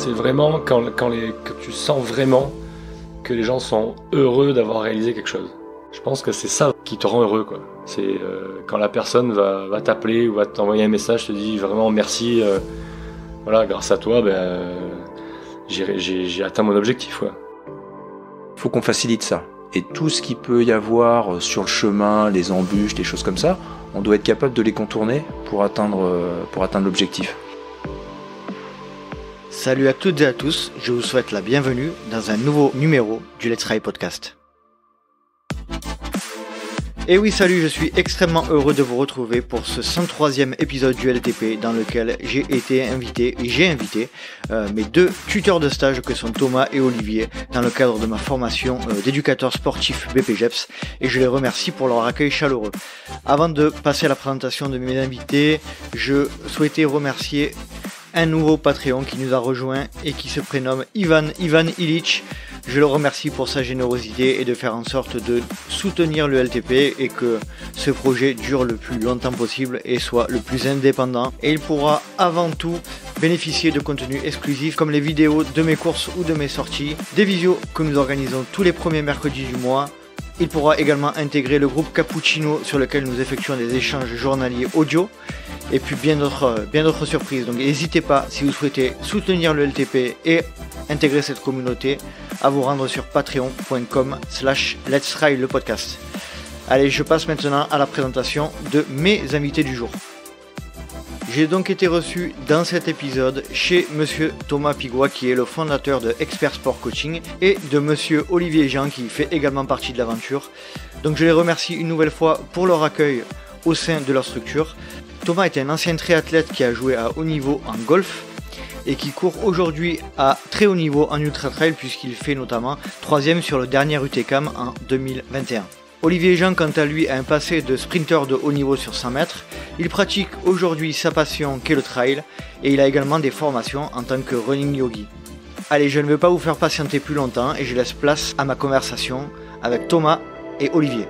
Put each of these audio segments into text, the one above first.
C'est vraiment quand tu sens vraiment que les gens sont heureux d'avoir réalisé quelque chose. Je pense que c'est ça qui te rend heureux, quoi. C'est quand la personne va t'appeler ou va t'envoyer un message, te dit vraiment merci, voilà, grâce à toi, j'ai atteint mon objectif, quoi. Faut qu'on facilite ça. Et tout ce qu'il peut y avoir sur le chemin, les embûches, les choses comme ça, on doit être capable de les contourner pour atteindre l'objectif. Salut à toutes et à tous, je vous souhaite la bienvenue dans un nouveau numéro du Let's Ride Podcast. Et oui, salut, je suis extrêmement heureux de vous retrouver pour ce 103e épisode du LTP dans lequel j'ai invité mes deux tuteurs de stage que sont Thomas et Olivier dans le cadre de ma formation d'éducateur sportif BPGEPS et je les remercie pour leur accueil chaleureux. Avant de passer à la présentation de mes invités, je souhaitais remercier un nouveau Patreon qui nous a rejoint et qui se prénomme Ivan Illich. Je le remercie pour sa générosité et de faire en sorte de soutenir le LTP et que ce projet dure le plus longtemps possible et soit le plus indépendant. Et il pourra avant tout bénéficier de contenus exclusifs comme les vidéos de mes courses ou de mes sorties, des visios que nous organisons tous les premiers mercredis du mois. Il pourra également intégrer le groupe Cappuccino sur lequel nous effectuons des échanges journaliers audio et puis bien d'autres surprises. Donc n'hésitez pas, si vous souhaitez soutenir le LTP et intégrer cette communauté, à vous rendre sur patreon.com/Let's le podcast. Allez, je passe maintenant à la présentation de mes invités du jour. J'ai donc été reçu dans cet épisode chez monsieur Thomas Pigois qui est le fondateur de Expert Sport Coaching et de monsieur Olivier Jean qui fait également partie de l'aventure. Donc je les remercie une nouvelle fois pour leur accueil au sein de leur structure. Thomas est un ancien triathlète qui a joué à haut niveau en golf et qui court aujourd'hui à très haut niveau en ultra trail puisqu'il fait notamment 3e sur le dernier UTCAM en 2021. Olivier Jean, quant à lui, a un passé de sprinter de haut niveau sur 100 mètres. Il pratique aujourd'hui sa passion qu'est le trail et il a également des formations en tant que running yogi. Allez, je ne vais pas vous faire patienter plus longtemps et je laisse place à ma conversation avec Thomas et Olivier.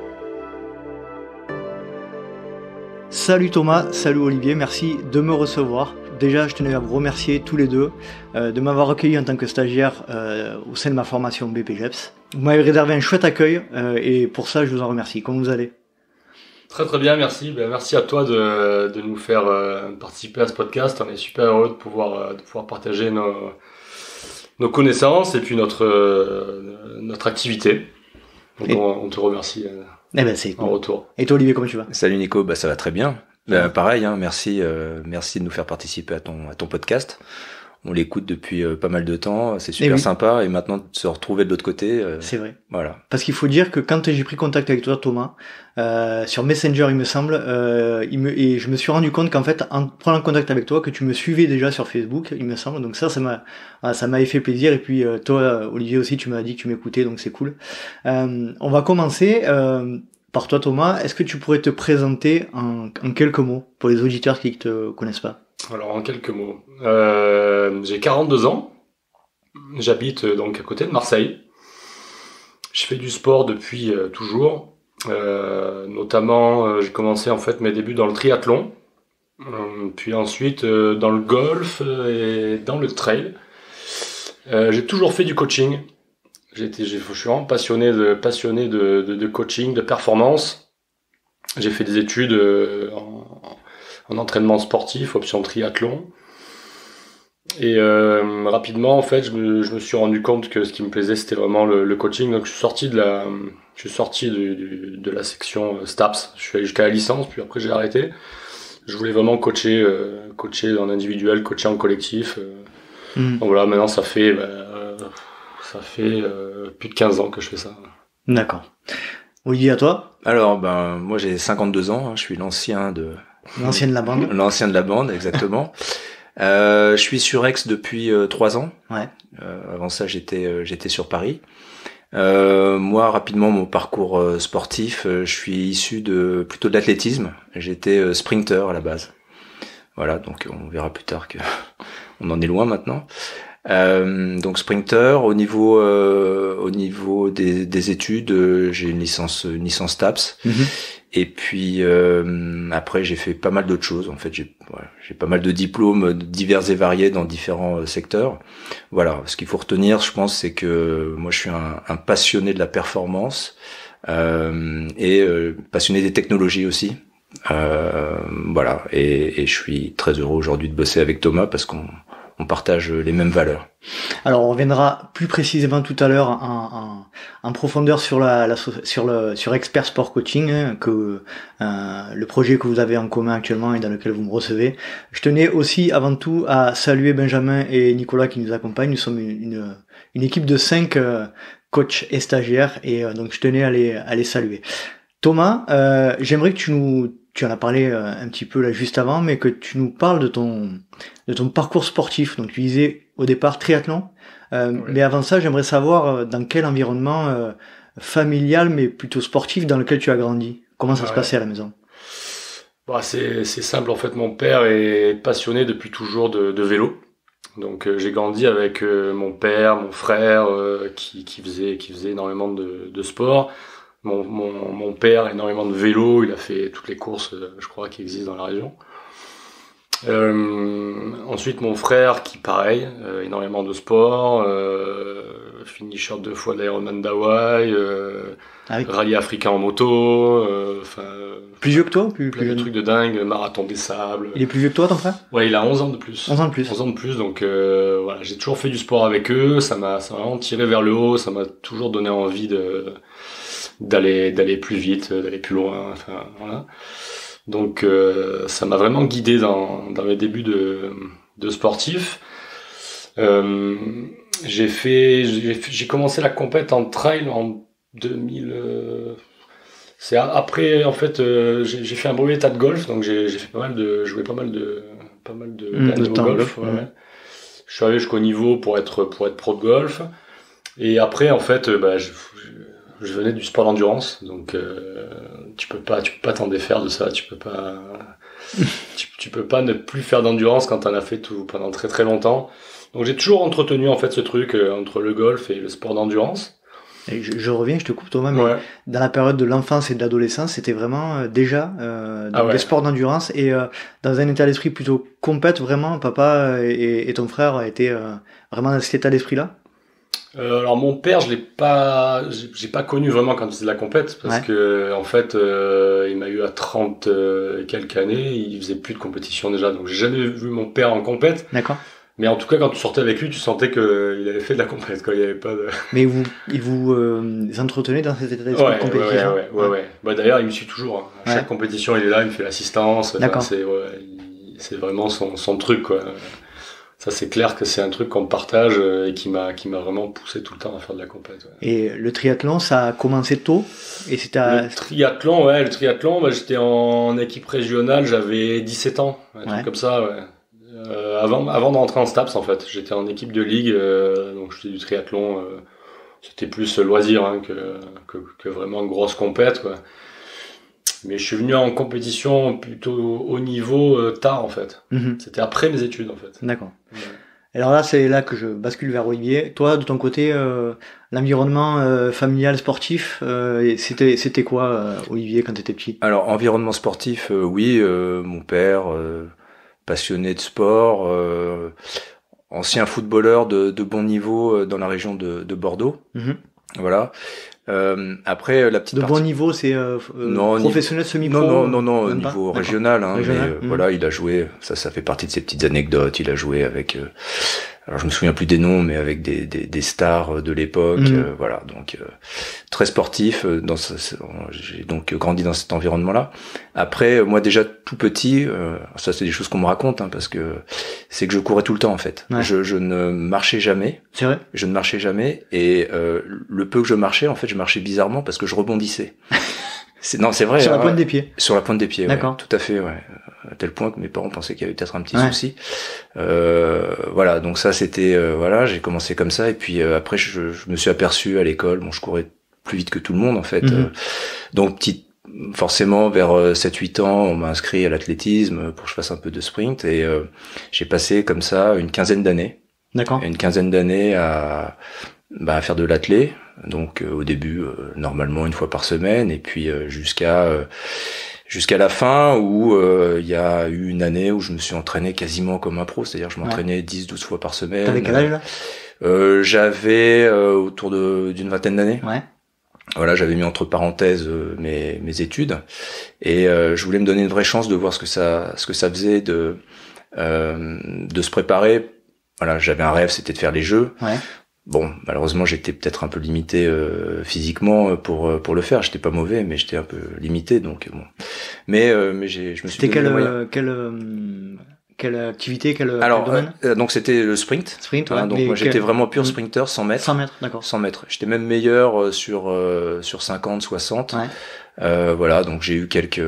Salut Thomas, salut Olivier, merci de me recevoir. Déjà, je tenais à vous remercier tous les deux de m'avoir accueilli en tant que stagiaire au sein de ma formation BPGEPS. Vous m'avez réservé un chouette accueil et pour ça, je vous en remercie. Comment vous allez ? Très très bien, merci. Merci à toi de nous faire participer à ce podcast. On est super heureux de pouvoir partager nos connaissances et puis notre activité. Donc on te remercie c'est cool. en retour. Et toi Olivier, comment tu vas ? Salut Nico, ça va très bien. Pareil, merci de nous faire participer à ton podcast. On l'écoute depuis pas mal de temps, c'est super sympa et maintenant de se retrouver de l'autre côté. C'est vrai. Voilà. Parce qu'il faut dire que quand j'ai pris contact avec toi Thomas, sur Messenger il me semble, et je me suis rendu compte qu'en fait en prenant contact avec toi que tu me suivais déjà sur Facebook, il me semble. Donc ça m'avait fait plaisir et puis toi Olivier aussi tu m'as dit que tu m'écoutais donc c'est cool. On va commencer par toi Thomas, est-ce que tu pourrais te présenter en quelques mots pour les auditeurs qui ne te connaissent pas ? Alors en quelques mots, j'ai 42 ans, j'habite donc à côté de Marseille, je fais du sport depuis toujours, notamment j'ai commencé en fait mes débuts dans le triathlon, puis ensuite dans le golf et dans le trail. J'ai toujours fait du coaching. Je suis vraiment passionné de coaching, de performance. J'ai fait des études en entraînement sportif, option triathlon. Et rapidement, en fait, je me suis rendu compte que ce qui me plaisait, c'était vraiment le coaching. Donc, je suis sorti de la section STAPS. Je suis allé jusqu'à la licence, puis après j'ai arrêté. Je voulais vraiment coacher en individuel, coacher en collectif. Donc voilà, maintenant ça fait plus de 15 ans que je fais ça. D'accord. Olivier, à toi ? Alors, moi j'ai 52 ans, je suis l'ancien de la bande, exactement. Je suis sur Aix depuis 3 ans. Ouais. Avant ça, j'étais sur Paris. Moi, rapidement, mon parcours sportif, je suis issu plutôt de l'athlétisme. J'étais sprinter à la base. Voilà, donc on verra plus tard que on en est loin maintenant. Donc sprinter, au niveau des études, j'ai une licence TAPS. Et puis après j'ai fait pas mal d'autres choses. En fait, j'ai pas mal de diplômes divers et variés dans différents secteurs. Voilà, ce qu'il faut retenir, je pense, c'est que moi je suis un passionné de la performance et passionné des technologies aussi. Voilà, et je suis très heureux aujourd'hui de bosser avec Thomas parce qu'on partage les mêmes valeurs. Alors on reviendra plus précisément tout à l'heure en profondeur sur sur Expert Sport Coaching, que le projet que vous avez en commun actuellement et dans lequel vous me recevez. Je tenais aussi avant tout à saluer Benjamin et Nicolas qui nous accompagnent. Nous sommes une équipe de 5 coachs et stagiaires, et donc je tenais à les saluer. Thomas, j'aimerais que tu en as parlé un petit peu là juste avant, mais que tu nous parles de ton parcours sportif. Donc tu disais au départ triathlon, mais avant ça, j'aimerais savoir dans quel environnement familial, mais plutôt sportif, dans lequel tu as grandi. Comment ça se passait à la maison? Bah, c'est simple, en fait, mon père est passionné depuis toujours de vélo. Donc j'ai grandi avec mon père, mon frère qui faisait énormément de sport. Mon père, énormément de vélo, il a fait toutes les courses, je crois, qui existent dans la région. Ensuite, mon frère, qui pareil, énormément de sport, finisher 2 fois de l'Ironman d'Hawaï, rallye africain en moto, plus vieux que toi, plus de trucs de dingue, marathon des sables. Il est plus vieux que toi, ton frère? Ouais, il a 11 ans de plus. 11 ans de plus. 11 ans de plus, donc voilà, j'ai toujours fait du sport avec eux, ça m'a vraiment tiré vers le haut, ça m'a toujours donné envie d'aller plus vite, d'aller plus loin, voilà. Donc ça m'a vraiment guidé dans mes débuts de sportif. J'ai commencé la compète en trail en 2000. C'est après, en fait, j'ai fait un brevet état de golf, donc j'ai fait joué pas mal d'années au golf. Ouais. Je suis arrivé jusqu'au niveau pour être pro de golf. Et après, en fait, je venais du sport d'endurance, donc tu peux pas t'en défaire de ça. Tu peux pas ne plus faire d'endurance quand t'en as fait tout pendant très très longtemps. Donc j'ai toujours entretenu en fait ce truc entre le golf et le sport d'endurance. Et je reviens, je te coupe Thomas, mais dans la période de l'enfance et de l'adolescence, c'était vraiment déjà des sports d'endurance et dans un état d'esprit plutôt compète, vraiment. Papa et ton frère étaient vraiment dans cet état d'esprit-là. Alors mon père, j'ai pas connu vraiment quand il faisait de la compète parce que en fait il m'a eu à 30 et quelques années, il faisait plus de compétition déjà, donc j'ai jamais vu mon père en compète. D'accord. Mais en tout cas quand tu sortais avec lui, tu sentais que il avait fait de la compète, quoi. Il y avait pas de. Mais il vous entretenez dans cet état d'esprit de compétition. Ouais. Bah d'ailleurs, il me suit toujours. Hein. À chaque compétition, il est là, il me fait l'assistance. D'accord. C'est vraiment son truc, quoi. Ça, c'est clair que c'est un truc qu'on partage et qui m'a vraiment poussé tout le temps à faire de la compète. Ouais. Et le triathlon, ça a commencé tôt et Le triathlon, j'étais en équipe régionale, j'avais 17 ans, un truc comme ça, ouais. Avant de rentrer en STAPS, en fait, j'étais en équipe de ligue, donc je faisais du triathlon, c'était plus loisir hein, que vraiment une grosse compète, quoi. Mais je suis venu en compétition plutôt haut niveau tard en fait. C'était après mes études en fait. D'accord. Ouais. Alors là, c'est là que je bascule vers Olivier. Toi, de ton côté, l'environnement familial sportif, c'était quoi, Olivier, quand tu étais petit? Alors, environnement sportif, oui, mon père, passionné de sport, ancien footballeur de bon niveau dans la région de Bordeaux. Voilà. Après la petite de bon niveau, c'est professionnel, semi-pro. Non, au niveau régional, hein, régional. Mais voilà, il a joué. Ça fait partie de ces petites anecdotes. Il a joué avec. Alors je me souviens plus des noms, mais avec des stars de l'époque. Voilà, donc très sportif. J'ai donc grandi dans cet environnement-là. Après, moi déjà tout petit, ça c'est des choses qu'on me raconte, hein, parce que c'est que je courais tout le temps en fait. Ouais. Je ne marchais jamais. C'est vrai. Je ne marchais jamais et le peu que je marchais, en fait, je marchais bizarrement parce que je rebondissais. C'est vrai. Sur la pointe des pieds. Sur la pointe des pieds. D'accord. Ouais, tout à fait, ouais. À tel point que mes parents pensaient qu'il y avait peut-être un petit souci. Voilà, donc ça c'était voilà, j'ai commencé comme ça et puis après je me suis aperçu à l'école, bon je courais plus vite que tout le monde en fait. Donc forcément vers 7-8 ans, on m'a inscrit à l'athlétisme pour que je fasse un peu de sprint et j'ai passé comme ça une quinzaine d'années. D'accord. Une quinzaine d'années faire de l'athlé. Donc au début, normalement une fois par semaine, et puis jusqu'à la fin où il y a eu une année où je me suis entraîné quasiment comme un pro, c'est-à-dire je m'entraînais 10-12 fois par semaine. T'avais quel âge là? J'avais autour d'une vingtaine d'années. Ouais. Voilà, j'avais mis entre parenthèses mes études, et je voulais me donner une vraie chance de voir ce que ça faisait de se préparer. Voilà, j'avais un rêve, c'était de faire les Jeux. Ouais. Bon, malheureusement, j'étais peut-être un peu limité physiquement pour le faire. J'étais pas mauvais, mais j'étais un peu limité, donc bon. Mais je me suis C'était donné quelle activité, quel domaine? Donc c'était le sprint. Sprint, Voilà, ouais. donc moi j'étais vraiment pur sprinter, 100 mètres. 100 mètres, d'accord. 100 mètres. J'étais même meilleur sur 50, 60. Ouais. Voilà, donc j'ai eu quelques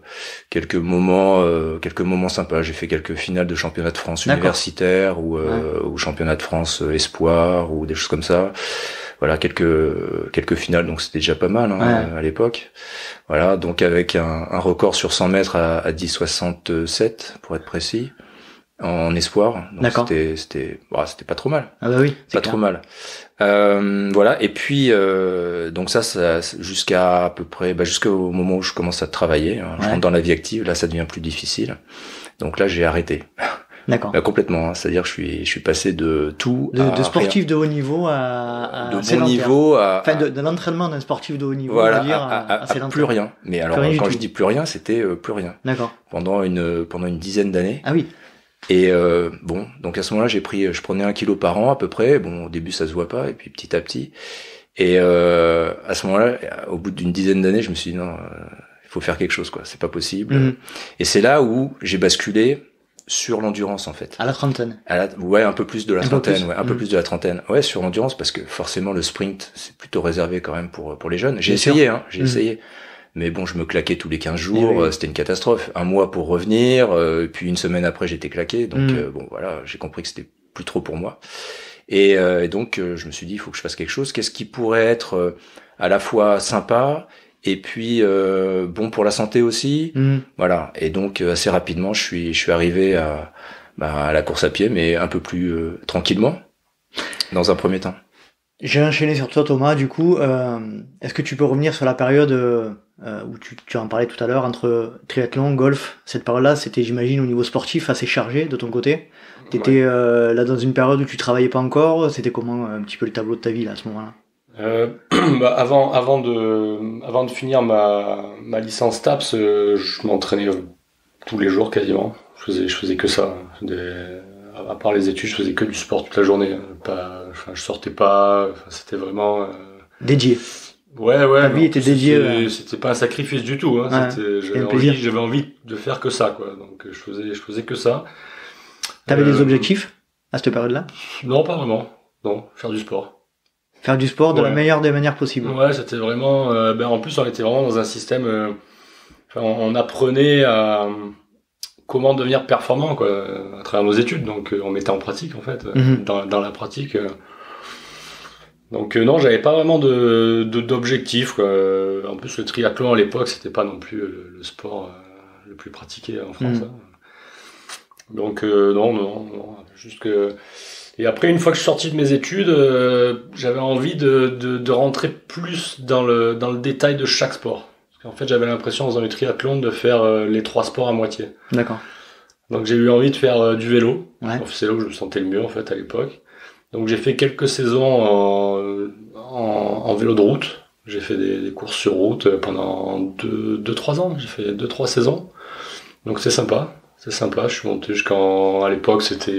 moments sympas. J'ai fait quelques finales de championnat de France universitaire ou championnat de France espoir ou des choses comme ça. Voilà, quelques finales, donc c'était déjà pas mal à l'époque. Voilà, donc avec un record sur 100 mètres à 10,67 pour être précis, en espoir. Donc c'était pas trop mal. Ah bah oui, pas trop mal. Voilà, et puis donc ça jusqu'à à peu près jusqu'au moment où je commence à travailler, je rentre dans la vie active, là ça devient plus difficile. Donc là j'ai arrêté. D'accord. Complètement, c'est-à-dire je suis passé de tout de sportif de haut niveau à de bon niveau enfin de l'entraînement d'un sportif de haut niveau, voilà, on va dire, à plus rien. Mais alors quand je dis plus rien, c'était plus rien. D'accord. Pendant une dizaine d'années. Ah oui. Et donc à ce moment-là, je prenais 1 kilo par an à peu près. Bon, au début ça se voit pas, et puis petit à petit. Et à ce moment-là, au bout d'une dizaine d'années, je me suis dit non, il faut faire quelque chose, quoi. C'est pas possible. Mm-hmm. Et c'est là où j'ai basculé sur l'endurance, en fait. À la trentaine. Ouais, un peu plus de la trentaine. Ouais, un peu plus de la trentaine. Ouais, sur l'endurance, parce que forcément le sprint, c'est plutôt réservé quand même pour les jeunes. J'ai essayé. Mais bon, je me claquais tous les 15 jours, c'était une catastrophe. Un mois pour revenir, puis une semaine après j'étais claqué. Donc bon voilà, j'ai compris que c'était plus trop pour moi. Et donc je me suis dit, il faut que je fasse quelque chose. Qu'est-ce qui pourrait être à la fois sympa et puis bon pour la santé aussi. Voilà. Et donc assez rapidement, je suis arrivé à la course à pied, mais un peu plus tranquillement, dans un premier temps. J'ai enchaîné sur toi, Thomas. Du coup, est-ce que tu peux revenir sur la période où tu en parlais tout à l'heure, entre triathlon, golf? Cette période-là, c'était, j'imagine, au niveau sportif, assez chargé de ton côté. T'étais là dans une période où tu travaillais pas encore. C'était comment un petit peu le tableau de ta vie là à ce moment-là? Avant de finir ma licence TAPS, je m'entraînais tous les jours quasiment. Je faisais que ça. À part les études, je faisais que du sport toute la journée. Je sortais pas. C'était vraiment dédié. Ouais. Ta vie était dédiée. C'était pas un sacrifice du tout. Hein. J'avais envie de faire que ça, quoi. Donc je faisais que ça. T'avais des objectifs à cette période-là? Non, pas vraiment. Non, faire du sport. Faire du sport de la meilleure des manières possibles. Ouais, c'était vraiment. En plus, on était vraiment dans un système. On apprenait à comment devenir performant, quoi, à travers nos études. Donc, on mettait en pratique, en fait, dans la pratique. Donc, non, j'avais pas vraiment d'objectif, quoi. En plus, le triathlon à l'époque, c'était pas non plus le sport le plus pratiqué en France. Hein. Donc, non, juste que. Et après, une fois que je suis sorti de mes études, j'avais envie de rentrer plus dans le détail de chaque sport. Parce qu'en fait, j'avais l'impression dans le triathlon de faire les 3 sports à moitié. D'accord. Donc j'ai eu envie de faire du vélo. Ouais. C'est là où je me sentais le mieux en fait à l'époque. Donc j'ai fait quelques saisons en vélo de route. J'ai fait des courses sur route pendant 2-3 ans. J'ai fait 2-3 saisons. Donc c'est sympa. Je suis monté à l'époque c'était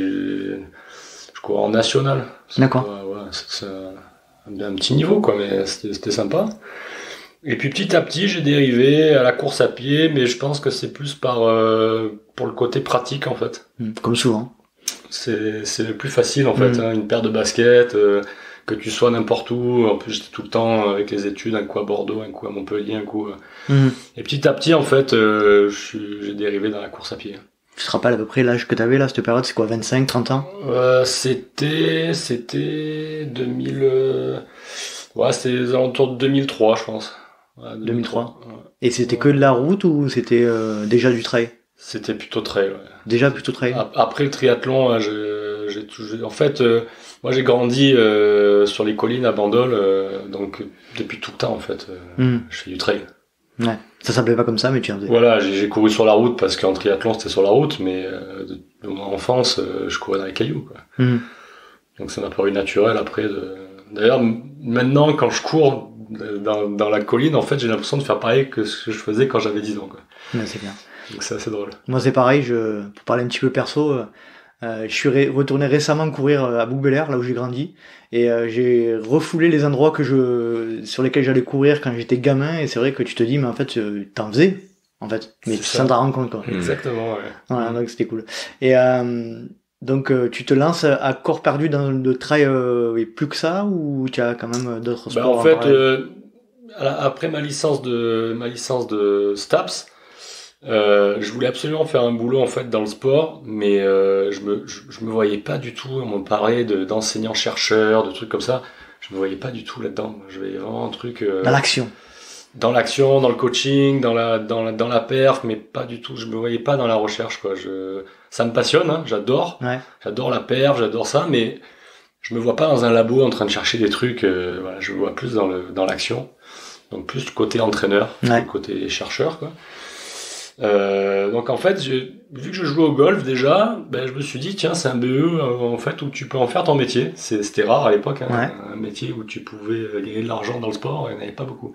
en national. D'accord. C'est un petit niveau, quoi, mais c'était sympa. Et puis petit à petit, j'ai dérivé à la course à pied, mais je pense que c'est plus pour le côté pratique, en fait. Comme souvent. C'est le plus facile, en fait. Une paire de baskets, que tu sois n'importe où. En plus, j'étais tout le temps avec les études, un coup à Bordeaux, un coup à Montpellier, un coup... Et petit à petit, en fait, j'ai dérivé dans la course à pied. Tu te rappelles à peu près l'âge que t'avais là, cette période, c'est quoi, 25, 30 ans? C'était 2000... c'était aux alentours de 2003, je pense. 2003. Ouais. Et c'était que de la route ou c'était déjà du trail? C'était plutôt trail, ouais. Déjà plutôt trail? Après le triathlon, En fait, moi j'ai grandi sur les collines à Bandol, donc depuis tout le temps en fait, je fais du trail. Ouais. Ça s'appelait pas comme ça, mais tu en faisais. Voilà, j'ai couru sur la route parce qu'en triathlon c'était sur la route, mais de mon enfance, je courais dans les cailloux, quoi. Donc ça m'a paru naturel après. D'ailleurs, maintenant quand je cours dans la colline, en fait, j'ai l'impression de faire pareil que ce que je faisais quand j'avais 10 ans, quoi. Ouais, c'est bien. Donc c'est assez drôle. Moi, c'est pareil. Pour parler un petit peu perso, je suis retourné récemment courir à Bouc-Bélair, là où j'ai grandi, et j'ai refoulé les endroits sur lesquels j'allais courir quand j'étais gamin. Et c'est vrai que tu te dis, mais en fait, t'en faisais, en fait, mais sans t'en rendre compte, quoi. Exactement, ouais. Voilà, donc c'était cool. Et donc tu te lances à corps perdu dans le trail et plus que ça, ou tu as quand même d'autres sports? En fait, après ma licence de STAPS, je voulais absolument faire un boulot en fait dans le sport, mais je me voyais pas du tout. On me parlait d'enseignants chercheurs, de trucs comme ça. Je me voyais pas du tout là-dedans. Je voyais vraiment un truc dans l'action, dans le coaching, dans la perf, mais pas du tout. Je me voyais pas dans la recherche, quoi. Ça me passionne, hein, j'adore la perf, j'adore ça, mais je me vois pas dans un labo en train de chercher des trucs. Voilà, je me vois plus dans l'action, donc plus côté entraîneur, côté chercheur, quoi. Donc en fait, vu que je jouais au golf déjà, je me suis dit tiens, c'est un BE en fait où tu peux en faire ton métier. C'était rare à l'époque, hein, un métier où tu pouvais gagner de l'argent dans le sport, il n'y en avait pas beaucoup.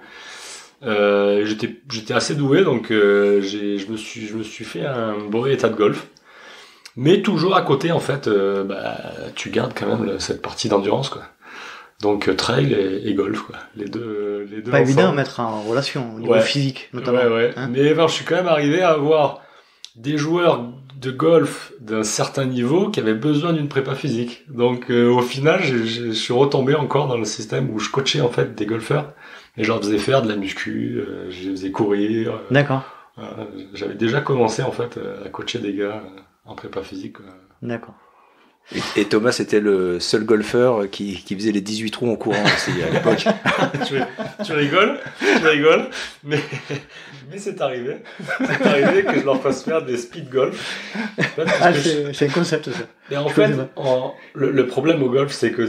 J'étais assez doué, donc je me suis fait un beau état de golf, mais toujours à côté en fait, tu gardes quand même cette partie d'endurance, quoi. Donc trail et golf, quoi. Les deux pas ensemble. évident à mettre en relation au niveau physique notamment. Hein, mais je suis quand même arrivé à avoir des joueurs de golf d'un certain niveau qui avaient besoin d'une prépa physique. Donc au final, je suis retombé encore dans le système où je coachais en fait des golfeurs et je leur faisais faire de la muscu, je les faisais courir. D'accord. J'avais déjà commencé en fait à coacher des gars en prépa physique, quoi. D'accord. Et Thomas, c'était le seul golfeur qui faisait les 18 trous en courant aussi à l'époque. tu rigoles, mais c'est arrivé que je leur fasse faire des speed golf. C'est un concept, ça. Et en fait, le problème au golf, c'est que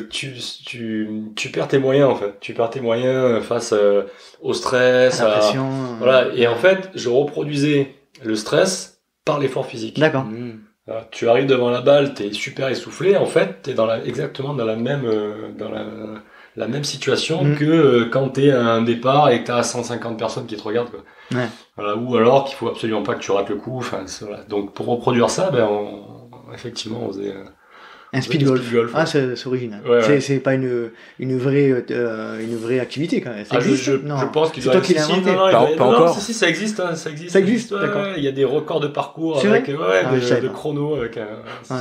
tu perds tes moyens, en fait. Tu perds tes moyens face au stress, à la pression. Voilà. Et en fait, je reproduisais le stress par l'effort physique. D'accord. Tu arrives devant la balle, t'es super essoufflé, en fait, t'es exactement dans la même situation que quand t'es à un départ et que t'as 150 personnes qui te regardent, quoi. Ouais. Voilà, ou alors qu'il faut absolument pas que tu rates le coup. Enfin, voilà. Donc pour reproduire ça, effectivement, on faisait un speed golf. Ah, c'est original. Ouais. C'est pas une vraie activité, quand même. Ça existe, je pense qu'il doit exister. C'est toi qui l'as inventé. Pas encore. Si, ça existe, hein, ça existe. Ça existe, d'accord. Il y a des records de parcours c'est avec, vrai de chrono avec un.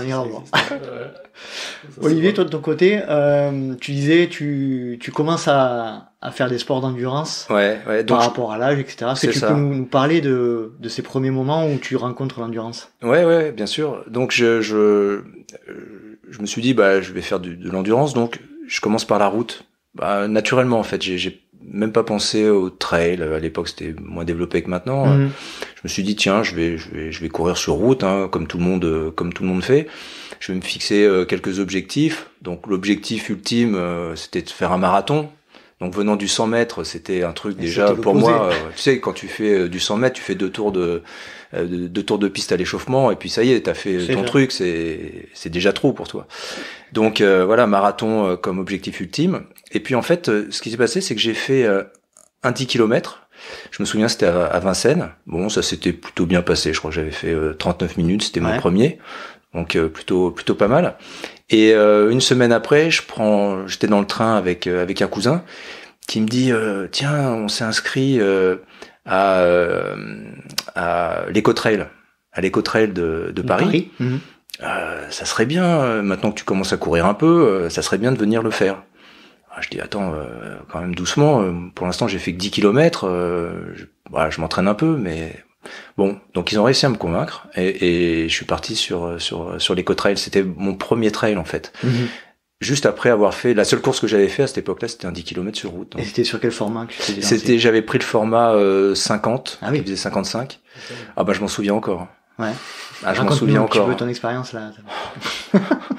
Olivier, toi de ton côté, tu disais, tu commences à faire des sports d'endurance. Ouais. Par rapport à l'âge, etc. Est-ce que tu peux nous parler de ces premiers moments où tu rencontres l'endurance? Ouais, bien sûr. Donc je me suis dit je vais faire de l'endurance, donc je commence par la route. Naturellement en fait, j'ai même pas pensé au trail. À l'époque, c'était moins développé que maintenant. Je me suis dit tiens, je vais courir sur route, hein, comme tout le monde fait. Je vais me fixer quelques objectifs. Donc l'objectif ultime, c'était de faire un marathon. Donc venant du 100 mètres, c'était un truc déjà pour moi. Tu sais, quand tu fais du 100 mètres, tu fais deux tours de piste à l'échauffement et puis ça y est, t'as fait ton truc. C'est déjà trop pour toi. Donc voilà, marathon comme objectif ultime. Et puis en fait, ce qui s'est passé, c'est que j'ai fait un 10 km. Je me souviens, c'était à Vincennes. Bon, ça s'était plutôt bien passé. Je crois que j'avais fait 39 minutes. C'était mon premier. Donc plutôt pas mal. Et une semaine après, j'étais dans le train avec un cousin qui me dit tiens, on s'est inscrit à l'Écotrail, de Paris. Ça serait bien, maintenant que tu commences à courir un peu, ça serait bien de venir le faire. Je dis attends, quand même doucement, pour l'instant j'ai fait que 10 km, je m'entraîne un peu, mais bon, donc ils ont réussi à me convaincre et je suis parti sur l'Écotrail. C'était mon premier trail en fait. Juste après avoir fait la seule course que j'avais fait à cette époque-là, c'était un 10 km sur route. Et c'était sur quel format que tu t'es lancé? J'avais pris le format 50, qui faisait 55. Je m'en souviens encore. Ouais. Je m'en souviens encore. Tu veux ton expérience là?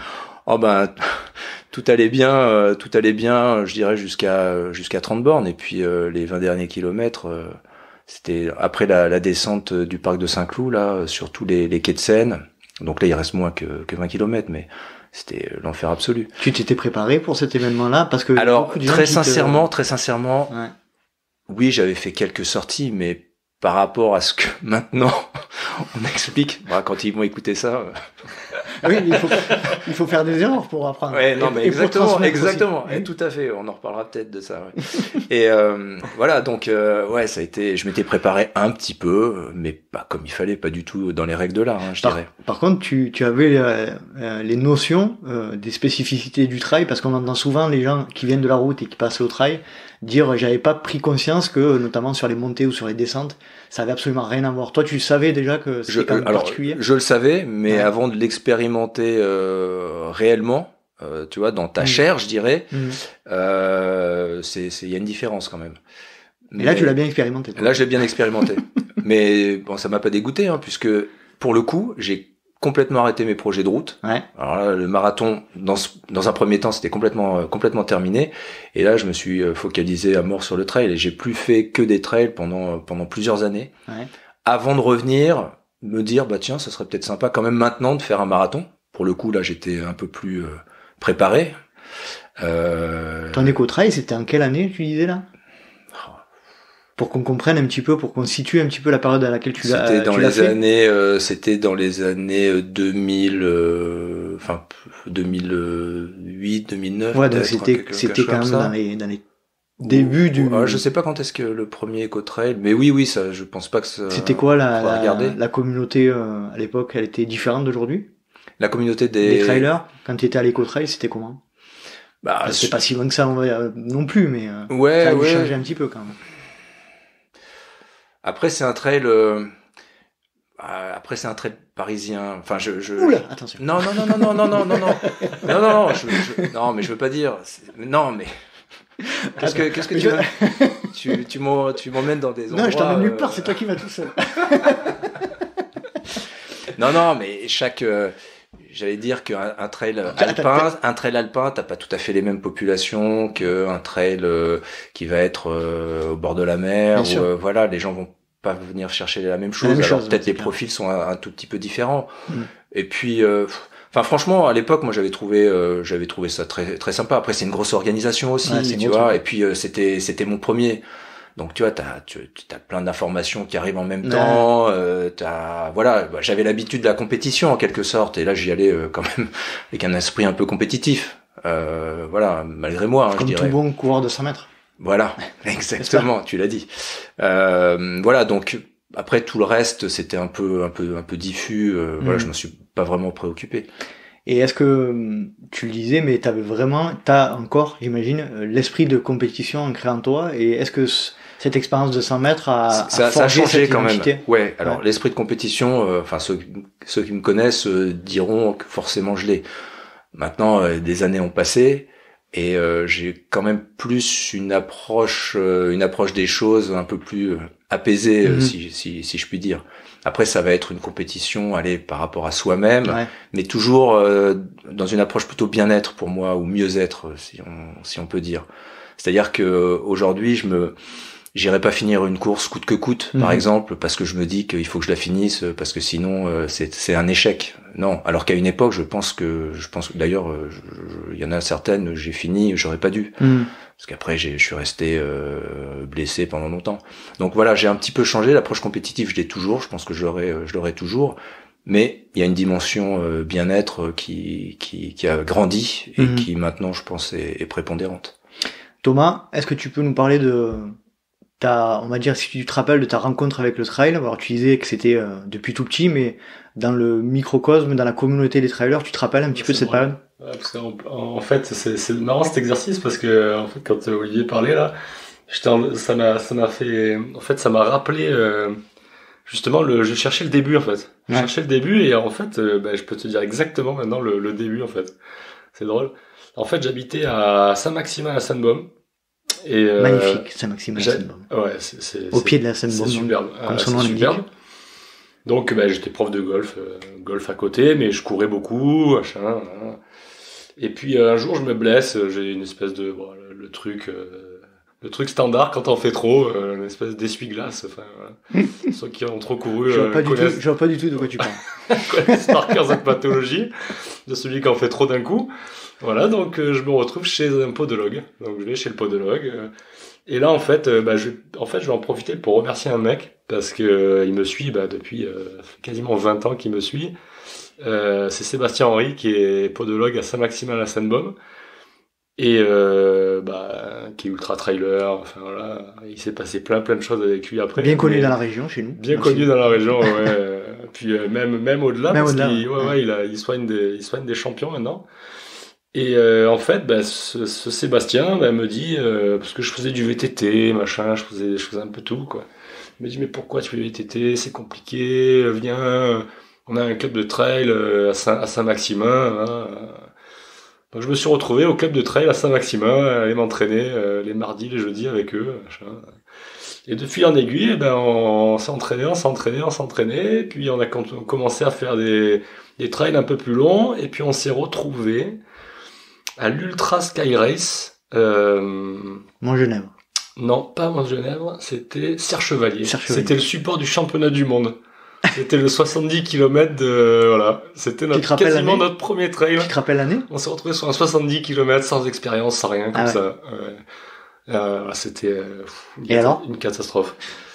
Oh ben, tout allait bien, je dirais jusqu'à 30 bornes. Et puis les 20 derniers kilomètres, c'était après la descente du parc de Saint-Cloud, là, sur tous les quais de Seine. Donc là, il reste moins que 20 kilomètres, mais c'était l'enfer absolu. Tu t'étais préparé pour cet événement-là? Parce que alors, très sincèrement, ouais. Oui, j'avais fait quelques sorties, mais par rapport à ce que maintenant on explique, quand ils vont écouter ça. Oui, il faut faire des erreurs pour apprendre. Ouais, non, mais exactement. Et tout à fait. On en reparlera peut-être de ça. Ouais. Et voilà, donc ouais, ça a été. Je m'étais préparé un petit peu, mais pas comme il fallait, pas du tout dans les règles de l'art, je dirais. Par contre, tu avais les notions des spécificités du trail, parce qu'on entend souvent les gens qui viennent de la route et qui passent au trail dire j'avais pas pris conscience que, notamment sur les montées ou sur les descentes, ça avait absolument rien à voir. Toi, tu savais déjà que c'était quand même particulier? Je le savais, mais avant de l'expérimenter réellement, tu vois, dans ta chair, je dirais, il y a une différence quand même. Mais là, tu l'as bien expérimenté. Là, je l'ai bien expérimenté. Mais bon, ça m'a pas dégoûté, puisque pour le coup, j'ai complètement arrêté mes projets de route. Ouais. Alors là, le marathon, dans un premier temps, c'était complètement terminé. Et là, je me suis focalisé à mort sur le trail et j'ai plus fait que des trails pendant plusieurs années. Ouais. Avant de revenir, me dire, bah tiens, ça serait peut-être sympa quand même maintenant de faire un marathon. Pour le coup, là, j'étais un peu plus préparé. Ton éco-trail, c'était en quelle année, tu disais là? Pour qu'on comprenne un petit peu, pour qu'on situe un petit peu la période à laquelle tu l'as fait. C'était dans les années 2000, 2008, 2009. Ouais, donc c'était quand même dans les débuts du. Je sais pas quand est-ce que le premier éco-trail, mais oui, ça, je pense pas que ça. C'était quoi la communauté à l'époque? Elle était différente d'aujourd'hui? La communauté des trailers, quand tu étais à l'éco-trail, c'était comment? C'est pas si loin que ça non plus, mais ça a dû changer un petit peu quand même. Après c'est un trail parisien. Enfin Oula, attention. Non, mais je veux pas dire. Non, mais qu'est-ce que tu m'emmènes dans des endroits. Non, je t'emmène nulle part, c'est toi qui vas tout seul. Non, mais j'allais dire qu'un trail alpin, t'as pas tout à fait les mêmes populations qu'un trail qui va être au bord de la mer. Voilà, les gens vont pas venir chercher la même chose. Alors peut-être les profils sont un tout petit peu différents. Et puis, franchement, à l'époque, moi, j'avais trouvé ça très très sympa. Après, c'est une grosse organisation aussi, tu vois. Et puis, c'était mon premier. Donc tu vois, t'as plein d'informations qui arrivent en même temps. J'avais l'habitude de la compétition en quelque sorte, et là j'y allais quand même avec un esprit un peu compétitif. Malgré moi, je dirais. Comme tout bon coureur de 100 mètres. Voilà, exactement, tu l'as dit. Donc après tout le reste, c'était un peu diffus. Je m'en suis pas vraiment préoccupé. Et est-ce que, tu le disais, mais t'as encore, j'imagine, l'esprit de compétition ancré en toi, et est-ce que cette expérience de 100 mètres a changé quand même. Ouais, alors l'esprit de compétition, ceux qui me connaissent diront que forcément je l'ai. Maintenant, des années ont passé, et j'ai quand même plus une approche des choses un peu plus apaisée, si je puis dire. Après, ça va être une compétition, par rapport à soi-même, mais toujours dans une approche plutôt bien-être pour moi, ou mieux-être, si on peut dire. C'est-à-dire que aujourd'hui, j'irai pas finir une course coûte que coûte, par exemple, parce que je me dis qu'il faut que je la finisse, parce que sinon c'est un échec. Non, alors qu'à une époque, je pense que d'ailleurs, il y en a certaines, j'ai fini, j'aurais pas dû, parce qu'après je suis resté blessé pendant longtemps. Donc voilà, j'ai un petit peu changé. L'approche compétitive, je l'ai toujours. Je pense que je l'aurai toujours. Mais il y a une dimension bien-être qui a grandi et qui maintenant, je pense, est prépondérante. Thomas, est-ce que tu peux nous parler de on va dire, si tu te rappelles de ta rencontre avec le trail? Alors tu disais que c'était depuis tout petit, mais dans le microcosme, dans la communauté des trailers, tu te rappelles un petit peu de cette période? Ouais, parce qu'en fait, c'est marrant cet exercice, parce que en fait, quand Olivier parlait là, ça m'a rappelé justement je cherchais le début en fait. Je cherchais le début, et en fait, je peux te dire exactement maintenant le début en fait. C'est drôle. En fait, j'habitais à Saint-Maximin à Sainte-Baume. Magnifique, Saint-Maximin à Sainte-Baume. Ouais, au pied de la Sainte-Baume. C'est superbe. Comme son nom l'indique. Donc, j'étais prof de golf à côté, mais je courais beaucoup, machin. Et puis un jour je me blesse, j'ai une espèce de le truc standard quand on fait trop, une espèce d'essuie-glace. Enfin, voilà. Ceux qui ont trop couru Je vois pas du tout de quoi tu parles. connaissent par cœur cette pathologie de celui qui en fait trop d'un coup. Voilà, donc je me retrouve chez un podologue. Donc je vais chez le podologue. Et là, en fait, je vais en profiter pour remercier un mec parce que il me suit depuis quasiment 20 ans qu'il me suit. C'est Sébastien Henry qui est podologue à Saint-Maximin-la-Seine-Baume et qui est ultra trailer. Enfin voilà, il s'est passé plein de choses avec lui après. Bien connu dans la région chez nous. Bien connu dans la région, ouais. Puis même au-delà, Même parce au-delà, qu'il il soigne des champions maintenant. Et en fait, ce Sébastien me dit parce que je faisais du VTT, machin, je faisais un peu tout quoi. Il me dit mais pourquoi tu fais du VTT, c'est compliqué, viens, on a un club de trail à Saint-Maximin. Hein. Donc je me suis retrouvé au club de trail à Saint-Maximin, aller m'entraîner les mardis, les jeudis avec eux. Machin. Et de fil en aiguille, on s'est entraîné, puis on a commencé à faire des trails un peu plus longs, et puis on s'est retrouvé à l'Ultra Sky Race. Montgenèvre. Non, pas Montgenèvre, c'était Serre-Chevalier. C'était le support du championnat du monde. C'était le 70 km voilà. C'était quasiment notre premier trail. Tu te rappelles l'année? On s'est retrouvé sur un 70 km sans expérience, sans rien, comme ça. C'était une catastrophe.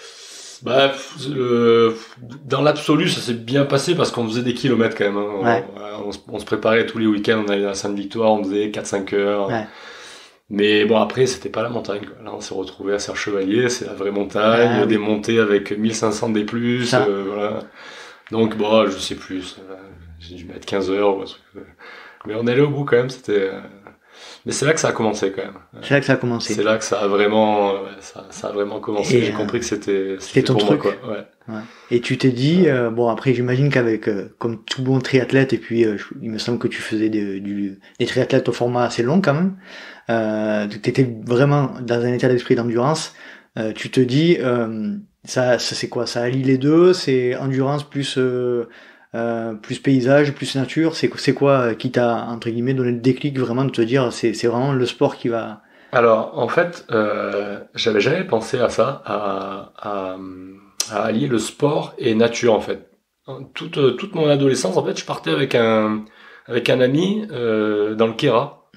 Dans l'absolu, ça s'est bien passé parce qu'on faisait des kilomètres quand même. Hein. On se préparait tous les week-ends, on allait dans la Sainte-Victoire, on faisait 4-5 heures. Ouais. Mais bon, après, c'était pas la montagne, quoi. Là, on s'est retrouvé à Serre-Chevalier, c'est la vraie montagne, des montées avec 1500 D+, voilà. Donc, je sais plus, j'ai dû mettre 15 heures ou un truc. Mais on est allé au bout quand même, mais c'est là que ça a commencé quand même. C'est là que ça a commencé. C'est là que ça a vraiment, ça a vraiment commencé. J'ai compris que c'était ton pour truc. Moi, quoi. Ouais. Et tu t'es dit, après j'imagine qu'avec, comme tout bon triathlète, et puis il me semble que tu faisais des triathlètes au format assez long quand même, t'étais vraiment dans un état d'esprit d'endurance. Tu te dis, ça c'est quoi? Ça allie les deux, c'est endurance plus paysage, plus nature, c'est quoi qui t'a entre guillemets donné le déclic vraiment de te dire c'est vraiment le sport qui va. Alors en fait, j'avais jamais pensé à ça, à allier le sport et nature en fait. Toute mon adolescence en fait, je partais avec un ami dans le Kéra.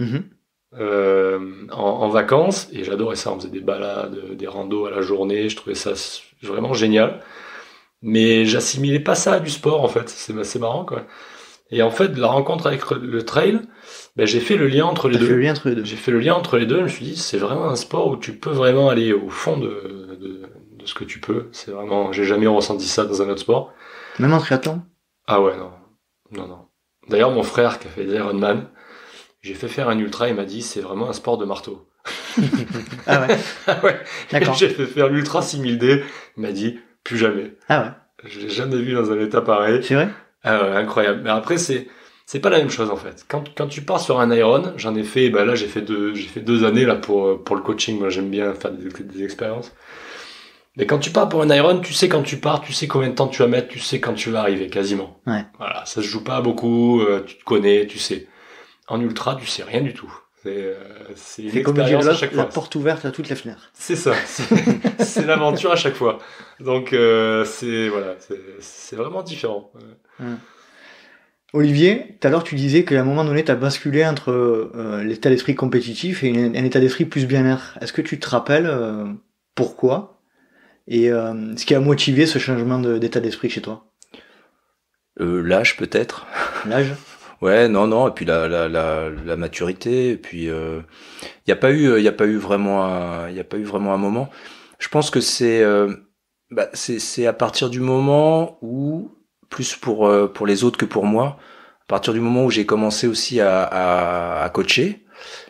En vacances et j'adorais ça. On faisait des balades, des randos à la journée. Je trouvais ça vraiment génial. Mais j'assimilais pas ça à du sport en fait, c'est assez marrant quoi. Et en fait, la rencontre avec le trail, j'ai fait le lien entre les deux. J'ai fait le lien entre les deux, je me suis dit c'est vraiment un sport où tu peux vraiment aller au fond de ce que tu peux. C'est vraiment, j'ai jamais ressenti ça dans un autre sport. Même en triathlon? Ah ouais, non. D'ailleurs, mon frère qui a fait des Ironman, j'ai fait faire un ultra, il m'a dit c'est vraiment un sport de marteau. Ah ouais. Ah ouais. D'accord. J'ai fait faire l'ultra 6000D, il m'a dit plus jamais. Ah ouais. Je l'ai jamais vu dans un état pareil. C'est vrai? Ah ouais, incroyable. Mais après, c'est pas la même chose, en fait. Quand tu pars sur un Iron, j'en ai fait, là, j'ai fait 2 années, là, pour le coaching. Moi, j'aime bien faire des expériences. Mais quand tu pars pour un Iron, tu sais quand tu pars, tu sais combien de temps tu vas mettre, tu sais quand tu vas arriver, quasiment. Ouais. Voilà. Ça se joue pas beaucoup, tu te connais, tu sais. En ultra, tu sais rien du tout. C'est une expérience à chaque fois. La porte ouverte à toutes les fenêtres. C'est ça. C'est l'aventure à chaque fois. Donc c'est vraiment différent. Olivier, tout à l'heure tu disais qu'à un moment donné tu as basculé entre l'état d'esprit compétitif et un état d'esprit plus bien-être. Est-ce que tu te rappelles pourquoi et ce qui a motivé ce changement d'état d'esprit chez toi? L'âge peut-être. L'âge? Ouais, non, et puis la maturité, et puis y a pas eu vraiment un moment. Je pense que c'est à partir du moment où, plus pour les autres que pour moi, à partir du moment où j'ai commencé aussi à coacher,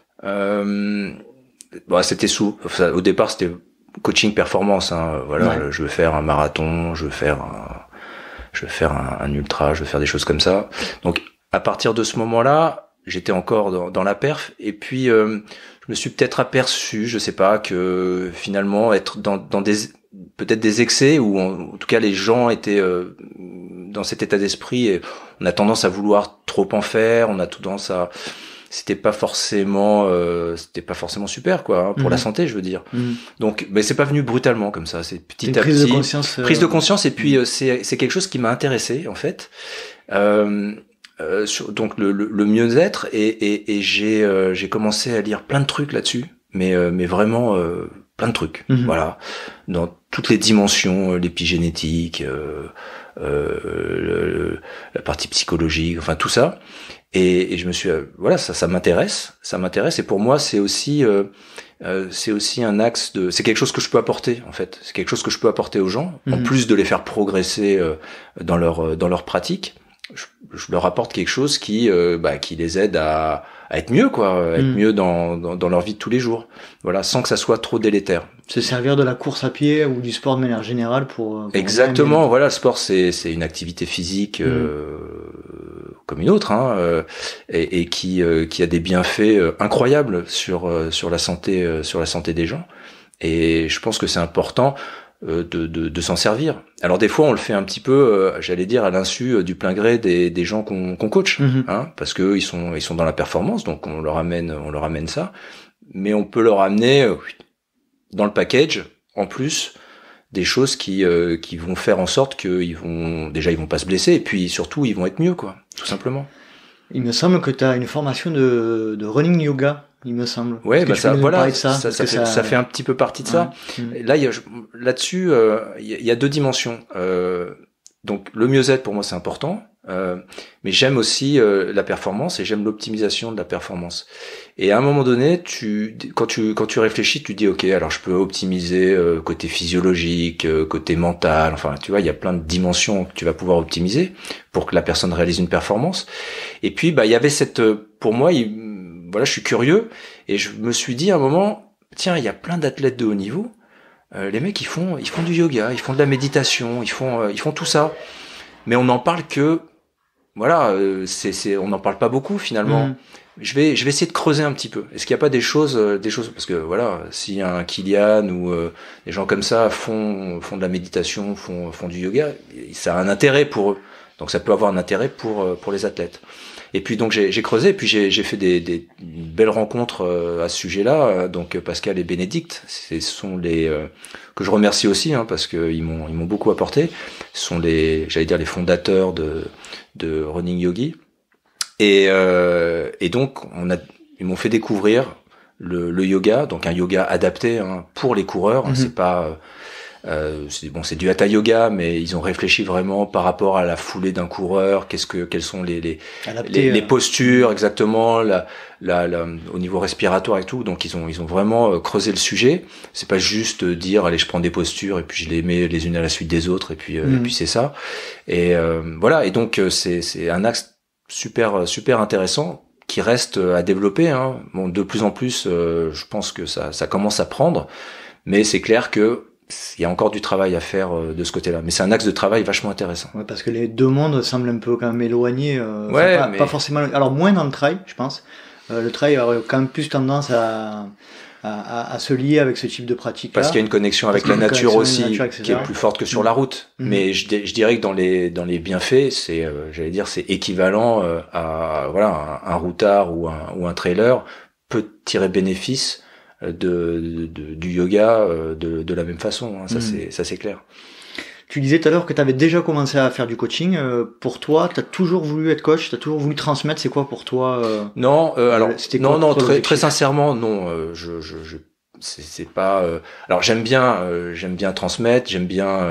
c'était au départ c'était coaching performance, hein, voilà, ouais. Je veux faire un marathon, je veux faire un ultra, je veux faire des choses comme ça. Donc à partir de ce moment-là, j'étais encore dans la perf, et puis je me suis peut-être aperçu, je sais pas, que finalement être dans peut-être des excès, ou en tout cas les gens étaient dans cet état d'esprit, et on a tendance à vouloir trop en faire, on a tendance c'était pas forcément super quoi, pour la santé, je veux dire. Donc, mais c'est pas venu brutalement comme ça, c'est petit à prise petit. Prise de conscience, et puis c'est quelque chose qui m'a intéressé en fait. Donc le mieux-être, et j'ai commencé à lire plein de trucs là-dessus, mais vraiment plein de trucs, voilà, dans toutes les dimensions, l'épigénétique, la partie psychologique, enfin tout ça, et je me suis voilà, ça m'intéresse, et pour moi c'est aussi un axe c'est quelque chose que je peux apporter en fait, c'est quelque chose que je peux apporter aux gens, en plus de les faire progresser dans leur pratique. Je leur apporte quelque chose qui les aide à être mieux quoi, être mieux dans leur vie de tous les jours. Voilà, sans que ça soit trop délétère. Se servir de la course à pied ou du sport de manière générale pour exactement, voilà, le sport c'est une activité physique comme une autre et qui a des bienfaits incroyables sur la santé des gens, et je pense que c'est important de s'en servir. Alors des fois on le fait un petit peu, j'allais dire à l'insu du plein gré des gens qu'on coach, parce que ils sont dans la performance, donc on leur amène ça, mais on peut leur amener dans le package en plus des choses qui vont faire en sorte qu'ils vont pas se blesser, et puis surtout ils vont être mieux quoi, tout simplement. Il me semble que tu as une formation de running yoga. Il me semble. Ouais, bah ça, voilà, ça fait un petit peu partie de ça. Là, là-dessus, il y a deux dimensions. Donc, le mieux-être pour moi c'est important, mais j'aime aussi la performance, et j'aime l'optimisation de la performance. Et à un moment donné, quand tu réfléchis, tu dis ok, alors je peux optimiser côté physiologique, côté mental. Enfin, tu vois, il y a plein de dimensions que tu vas pouvoir optimiser pour que la personne réalise une performance. Et puis, bah, il y avait pour moi, voilà, je suis curieux, et je me suis dit à un moment, tiens, il y a plein d'athlètes de haut niveau. Les mecs, ils font du yoga, ils font de la méditation, ils font tout ça. Mais on n'en parle que, voilà, on n'en parle pas beaucoup finalement. Je vais essayer de creuser un petit peu. Est-ce qu'il n'y a pas des choses, parce que voilà, s'il y a un Kylian ou des gens comme ça font de la méditation, font du yoga, ça a un intérêt pour eux. Donc ça peut avoir un intérêt pour les athlètes. Et puis donc j'ai creusé, et puis j'ai fait des belles rencontres à ce sujet-là. Donc Pascal et Bénédicte, ce sont les que je remercie aussi parce que ils m'ont beaucoup apporté. Ce sont les fondateurs de Running Yogi. Et donc ils m'ont fait découvrir le yoga, donc un yoga adapté pour les coureurs. C'est pas c'est du hatha yoga, mais ils ont réfléchi vraiment par rapport à la foulée d'un coureur, quelles sont les postures exactement, au niveau respiratoire et tout. Donc ils ont vraiment creusé le sujet. C'est pas juste dire allez, je prends des postures et puis je les mets les unes à la suite des autres, et puis c'est ça. Et voilà, et donc c'est un axe super intéressant qui reste à développer. Bon, de plus en plus, je pense que ça commence à prendre, mais c'est clair que il y a encore du travail à faire de ce côté-là, mais c'est un axe de travail vachement intéressant. Ouais, parce que les deux mondes semblent un peu quand même éloignés. Pas forcément. Alors moins dans le trail, je pense. Le trail aurait quand même plus tendance à se lier avec ce type de pratique. Parce qu'il y a une connexion avec la nature aussi, qui est plus forte que sur la route. Mais je dirais que dans les bienfaits, c'est équivalent à voilà, un routard ou un trailer peut tirer bénéfice du yoga de la même façon, ça c'est clair. Tu disais tout à l'heure que tu avais déjà commencé à faire du coaching. Pour toi, tu as toujours voulu être coach, tu as toujours voulu transmettre. C'est quoi pour toi Non, alors non, très sincèrement, non. C'est pas. Alors j'aime bien transmettre, j'aime bien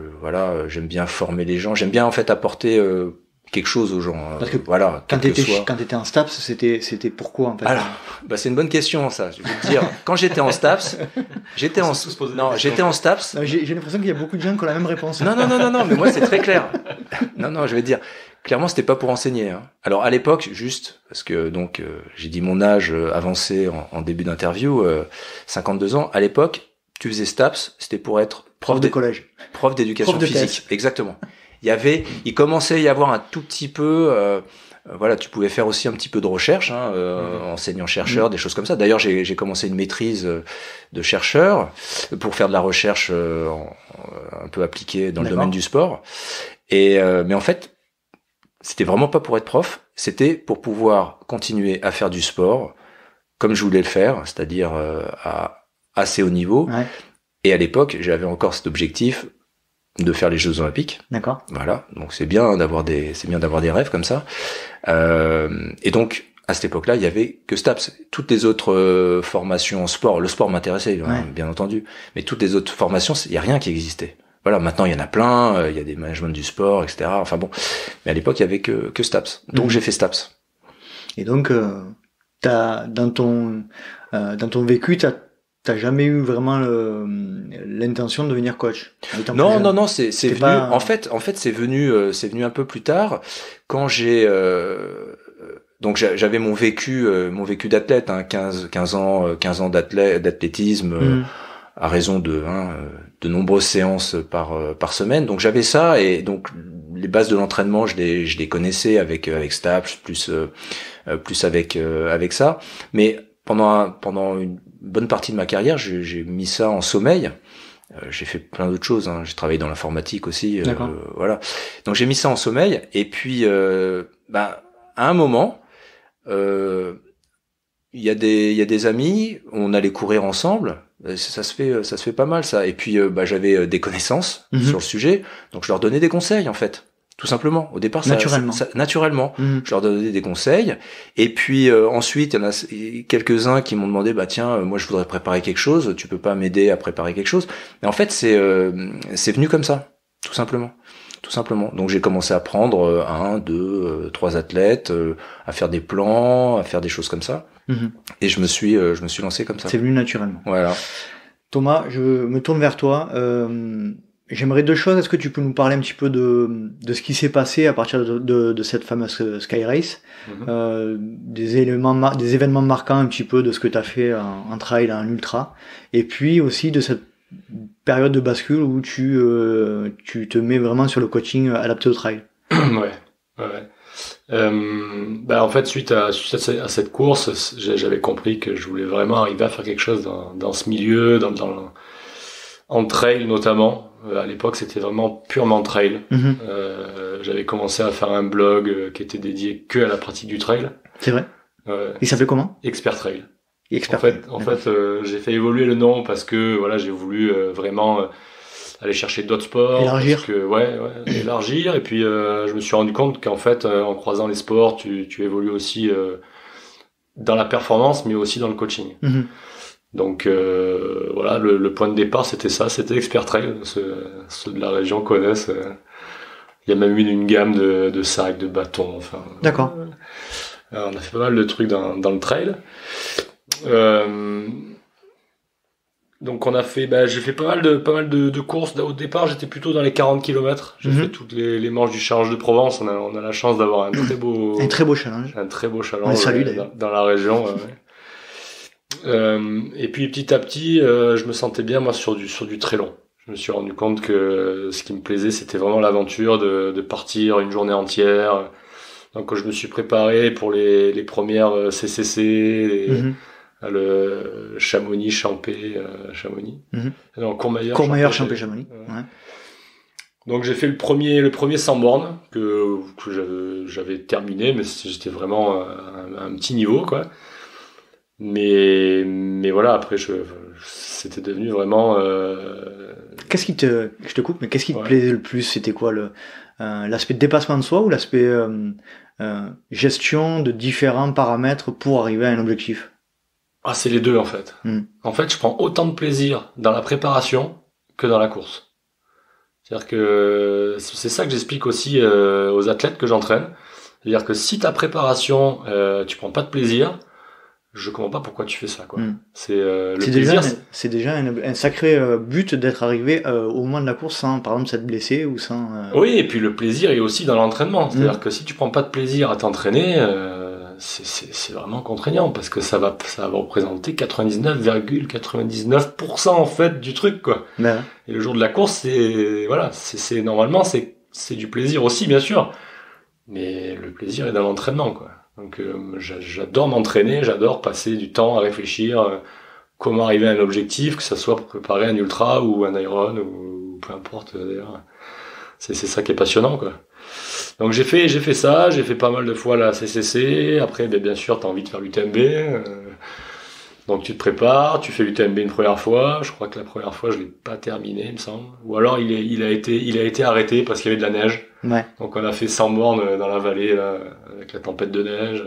former les gens, j'aime bien en fait apporter quelque chose aux gens. Parce que voilà. Quand t'étais en STAPS, c'était pourquoi en fait? Alors, c'est une bonne question ça. Je vais te dire. Quand j'étais en STAPS, j'étais en STAPS. J'ai l'impression qu'il y a beaucoup de gens qui ont la même réponse. Non, mais moi c'est très clair. Non, je vais te dire. Clairement, c'était pas pour enseigner. Alors à l'époque, juste parce que donc j'ai dit mon âge avancé en début d'interview, 52 ans. À l'époque, tu faisais STAPS, c'était pour être prof de collège, prof d'éducation physique. Exactement. Il commençait à y avoir un tout petit peu, voilà, tu pouvais faire aussi un petit peu de recherche, enseignant-chercheur, des choses comme ça. D'ailleurs, j'ai commencé une maîtrise de chercheur pour faire de la recherche un peu appliquée dans le domaine du sport. Et mais en fait, c'était vraiment pas pour être prof, c'était pour pouvoir continuer à faire du sport comme je voulais le faire, c'est-à-dire à assez haut niveau. Ouais. Et à l'époque, j'avais encore cet objectif de faire les Jeux Olympiques. D'accord. Voilà, donc c'est bien d'avoir des rêves comme ça. Et donc à cette époque-là, il y avait que STAPS. Toutes les autres formations en sport, le sport m'intéressait, bien entendu, mais toutes les autres formations, il y a rien qui existait. Voilà, maintenant il y en a plein, il y a des managements du sport, etc. Enfin bon, mais à l'époque il y avait que STAPS. Donc j'ai fait STAPS. Et donc dans ton vécu, t'as jamais eu vraiment l'intention de devenir coach? Non, c'est venu. Pas... En fait, c'est venu un peu plus tard quand j'ai donc j'avais mon vécu d'athlète, 15 ans d'athlétisme à raison de nombreuses séances par semaine. Donc j'avais ça, et donc les bases de l'entraînement, je les connaissais avec STAPS plus avec ça. Mais pendant une bonne partie de ma carrière, j'ai mis ça en sommeil. J'ai fait plein d'autres choses, j'ai travaillé dans l'informatique aussi, voilà. Donc j'ai mis ça en sommeil, et puis à un moment, il y a des amis, on allait courir ensemble, ça se fait pas mal ça. Et puis j'avais des connaissances sur le sujet, donc je leur donnais des conseils en fait. Tout simplement. Au départ, naturellement. Je leur donnais des conseils. Et puis ensuite, il y en a quelques-uns qui m'ont demandé, tiens, moi je voudrais préparer quelque chose. Tu peux pas m'aider à préparer quelque chose? Mais en fait, c'est venu comme ça, tout simplement. Donc j'ai commencé à prendre 1, 2, 3 athlètes, à faire des plans, à faire des choses comme ça. Et je me suis lancé comme ça. C'est venu naturellement. Voilà. Thomas, je me tourne vers toi. J'aimerais 2 choses. Est-ce que tu peux nous parler un petit peu de ce qui s'est passé à partir de cette fameuse Sky Race, des événements marquants un petit peu de ce que tu as fait en trail, en ultra, et puis aussi de cette période de bascule où tu te mets vraiment sur le coaching adapté au trail. Ouais. En fait, suite à cette course, j'avais compris que je voulais vraiment arriver à faire quelque chose dans ce milieu, en trail notamment. À l'époque, c'était vraiment purement trail. J'avais commencé à faire un blog qui était dédié que à la pratique du trail. C'est vrai. Il s'appelait comment? Expert Trail. En fait, j'ai fait évoluer le nom parce que voilà, j'ai voulu vraiment aller chercher d'autres sports. Élargir. Élargir. Et puis je me suis rendu compte qu'en fait, en croisant les sports, tu évolues aussi dans la performance, mais aussi dans le coaching. Donc voilà, le point de départ c'était Expert Trail. Ceux de la région connaissent. Il y a même eu une gamme de sacs, de bâtons. Enfin. D'accord. On a fait pas mal de trucs dans le trail. Donc on a fait, j'ai fait pas mal de courses. Au départ, j'étais plutôt dans les 40 km. J'ai fait toutes les manches du Challenge de Provence. On a la chance d'avoir un très beau challenge. Un très beau challenge dans la région. Et puis petit à petit, je me sentais bien moi sur du très long. Je me suis rendu compte que ce qui me plaisait, c'était vraiment l'aventure de partir une journée entière. Donc je me suis préparé pour les premières CCC, le Chamonix, Chamonix. Non, Courmayeur, Chamonix. Ouais. Donc j'ai fait le premier 100 bornes que j'avais terminé, mais j'étais vraiment à un petit niveau quoi. Mais voilà, après c'était devenu vraiment je te coupe, mais qu'est-ce qui te plaisait le plus? C'était quoi l'aspect de dépassement de soi ou l'aspect gestion de différents paramètres pour arriver à un objectif? C'est les deux en fait. En fait, je prends autant de plaisir dans la préparation que dans la course. C'est-à-dire que c'est ça que j'explique aussi aux athlètes que j'entraîne. C'est-à-dire que si ta préparation, tu prends pas de plaisir, je comprends pas pourquoi tu fais ça quoi. C'est déjà un sacré but d'être arrivé au moment de la course sans par exemple s'être blessé ou sans Oui, et puis le plaisir est aussi dans l'entraînement. C'est-à-dire que si tu prends pas de plaisir à t'entraîner, c'est vraiment contraignant parce que ça va représenter 99,99% en fait du truc quoi. Et le jour de la course, c'est normalement c'est du plaisir aussi bien sûr. Mais le plaisir est dans l'entraînement quoi. Donc j'adore m'entraîner, j'adore passer du temps à réfléchir comment arriver à un objectif, que ça soit pour préparer un ultra ou un iron ou peu importe d'ailleurs. C'est ça qui est passionnant quoi. Donc j'ai fait ça, j'ai fait pas mal de fois la CCC. Après, bien sûr, t'as envie de faire l'UTMB. Donc tu te prépares, tu fais l'UTMB une première fois. Je crois que la première fois, je l'ai pas terminé, il me semble. Ou alors il a été arrêté parce qu'il y avait de la neige. Ouais. Donc on a fait 100 bornes dans la vallée là, avec la tempête de neige.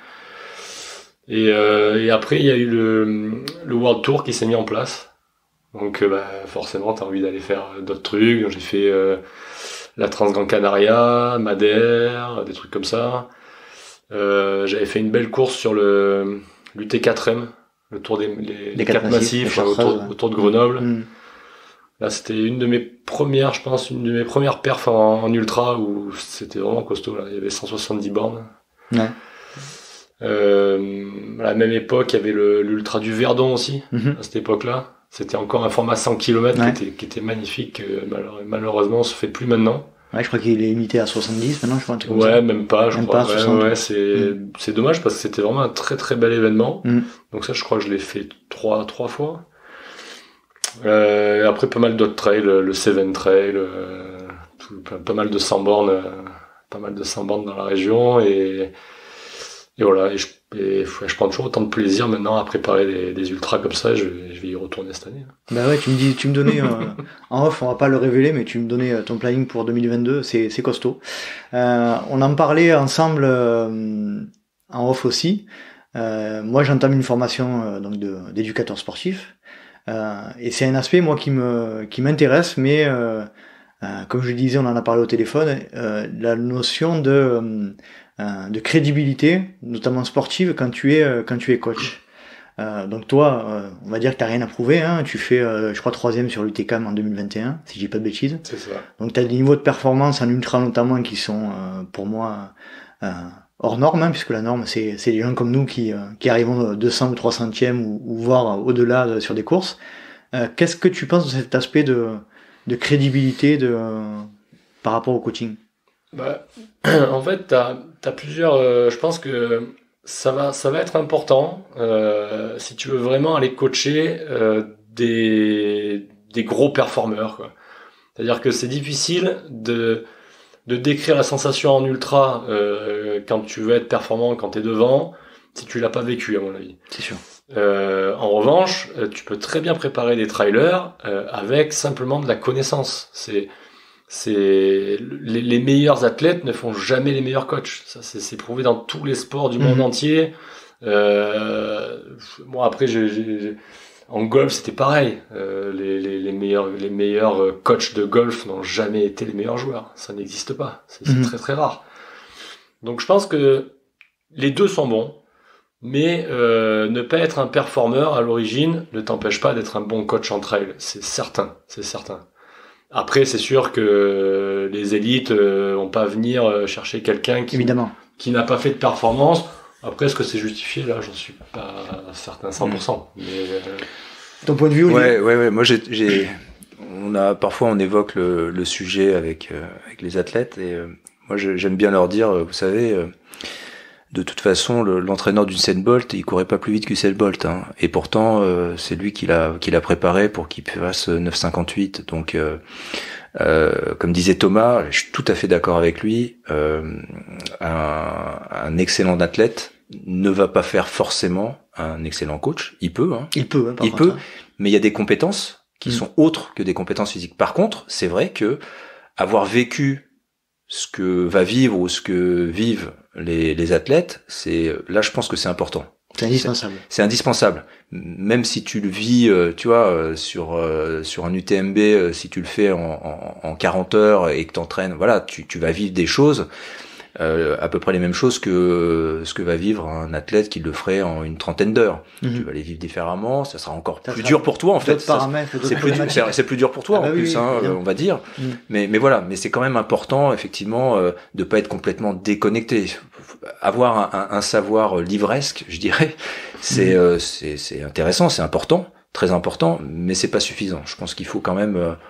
Et après, il y a eu le World Tour qui s'est mis en place. Donc forcément, t'as envie d'aller faire d'autres trucs. Donc, j'ai fait la Transgran Canaria, Madère, des trucs comme ça. J'avais fait une belle course sur l'UT4M, le tour les 4 massifs autour de Grenoble. Là, c'était une de mes premières perfs en ultra où c'était vraiment costaud. Là. Il y avait 170 bornes. Ouais. À la même époque, il y avait l'ultra du Verdon aussi, à cette époque-là. C'était encore un format 100 km qui était magnifique. Malheureusement, on se fait plus maintenant. Ouais, je crois qu'il est limité à 70 maintenant, je crois. Un truc comme ça. Même pas, je crois. C'est dommage parce que c'était vraiment un très très bel événement. Donc ça, je crois que je l'ai fait trois fois. Après, pas mal d'autres trails, le Seven Trail, pas mal de 100 bornes, dans la région et voilà. Et je prends toujours autant de plaisir maintenant à préparer des ultras comme ça. Je vais y retourner cette année. Bah ouais, tu me donnais en off, on va pas le révéler, mais tu me donnais ton planning pour 2022, c'est costaud. On en parlait ensemble en off aussi. Moi, j'entame une formation donc d'éducateur sportif, et c'est un aspect moi qui m'intéresse, mais comme je le disais, on en a parlé au téléphone, la notion de crédibilité, notamment sportive, quand tu es coach. Donc toi, on va dire que t'as rien à prouver, hein. Tu fais, je crois, 3e sur l'UTCAM en 2021, si je dis pas de bêtises. C'est ça. Donc t'as des niveaux de performance en ultra notamment qui sont, pour moi, hors norme, hein, puisque la norme, c'est les gens comme nous qui arrivons 200 ou 300e ou voire au-delà sur des courses. Qu'est-ce que tu penses de cet aspect de crédibilité par rapport au coaching? En fait, t'as plusieurs. Je pense que ça va être important si tu veux vraiment aller coacher des gros performeurs, quoi. C'est-à-dire que c'est difficile de décrire la sensation en ultra quand tu veux être performant, quand t'es devant, si tu l'as pas vécu, à mon avis. C'est sûr. En revanche, tu peux très bien préparer des trailers avec simplement de la connaissance. Les meilleurs athlètes ne font jamais les meilleurs coachs. Ça, c'est prouvé dans tous les sports du monde entier. Moi, après, en golf, c'était pareil. Les meilleurs coachs de golf n'ont jamais été les meilleurs joueurs. Ça n'existe pas. C'est très très rare. Donc, je pense que les deux sont bons. Mais ne pas être un performeur à l'origine ne t'empêche pas d'être un bon coach en trail. C'est certain. Après, c'est sûr que les élites vont pas venir chercher quelqu'un qui n'a pas fait de performance. Après, est-ce que c'est justifié? Là, j'en suis pas certain 100%. Mais, ton point de vue, Olivier? Ouais. Moi, parfois on évoque le sujet avec les athlètes et moi, j'aime bien leur dire, vous savez, de toute façon, l'entraîneur d'Usain Bolt, il courait pas plus vite qu'Usain Bolt, hein. Et pourtant, c'est lui qui l'a préparé pour qu'il fasse 9,58. Donc, comme disait Thomas, je suis tout à fait d'accord avec lui. Un excellent athlète ne va pas faire forcément un excellent coach. Il peut, hein. Il peut, mais il y a des compétences qui sont autres que des compétences physiques. Par contre, c'est vrai que avoir vécu ce que va vivre ou ce que vivent les athlètes, là je pense que c'est important. C'est indispensable. C'est indispensable. Même si tu le vis, tu vois, sur un UTMB, si tu le fais en 40 heures et que t'entraînes, voilà, tu vas vivre des choses, à peu près les mêmes choses que ce que va vivre un athlète qui le ferait en une trentaine d'heures. Tu vas les vivre différemment, ça sera encore plus dur pour toi en fait. C'est plus dur pour toi en plus, on va dire. Mais voilà, mais c'est quand même important effectivement de pas être complètement déconnecté. Avoir un savoir livresque, je dirais, c'est intéressant, c'est important, très important, mais c'est pas suffisant. Je pense qu'il faut quand même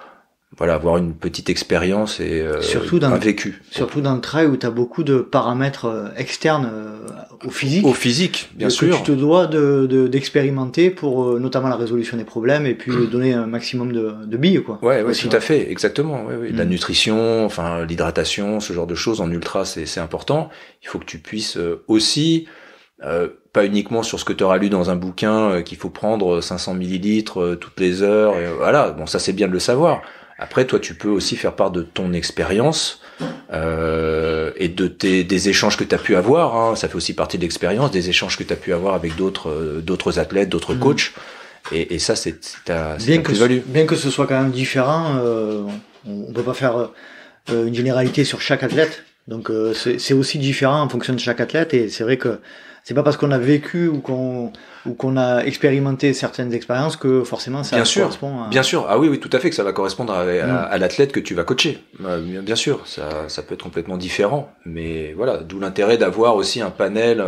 voilà, avoir une petite expérience et surtout un vécu. Surtout dans le trail où tu as beaucoup de paramètres externes au physique. Au physique, bien sûr. Que tu te dois d'expérimenter pour notamment la résolution des problèmes et puis donner un maximum de billes, quoi. Ouais, aussi, tout à fait, exactement. Ouais, ouais. La nutrition, enfin l'hydratation, ce genre de choses en ultra, c'est important. Il faut que tu puisses aussi pas uniquement sur ce que tu auras lu dans un bouquin qu'il faut prendre 500 millilitres toutes les heures. Et, voilà, bon, ça c'est bien de le savoir. Après, toi, tu peux aussi faire part de ton expérience et des échanges que tu as pu avoir. Hein. Ça fait aussi partie de l'expérience, des échanges que tu as pu avoir avec d'autres athlètes, d'autres coachs. Et ça, c'est ta plus-value. Bien que ce soit quand même différent, on peut pas faire une généralité sur chaque athlète. Donc c'est aussi différent en fonction de chaque athlète. Et c'est vrai que c'est pas parce qu'on a vécu ou qu'on a expérimenté certaines expériences que forcément ça correspond à... Bien sûr, ah oui, tout à fait, que ça va correspondre à l'athlète que tu vas coacher. Bien sûr, ça peut être complètement différent, mais voilà, d'où l'intérêt d'avoir aussi un panel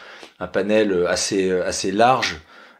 assez large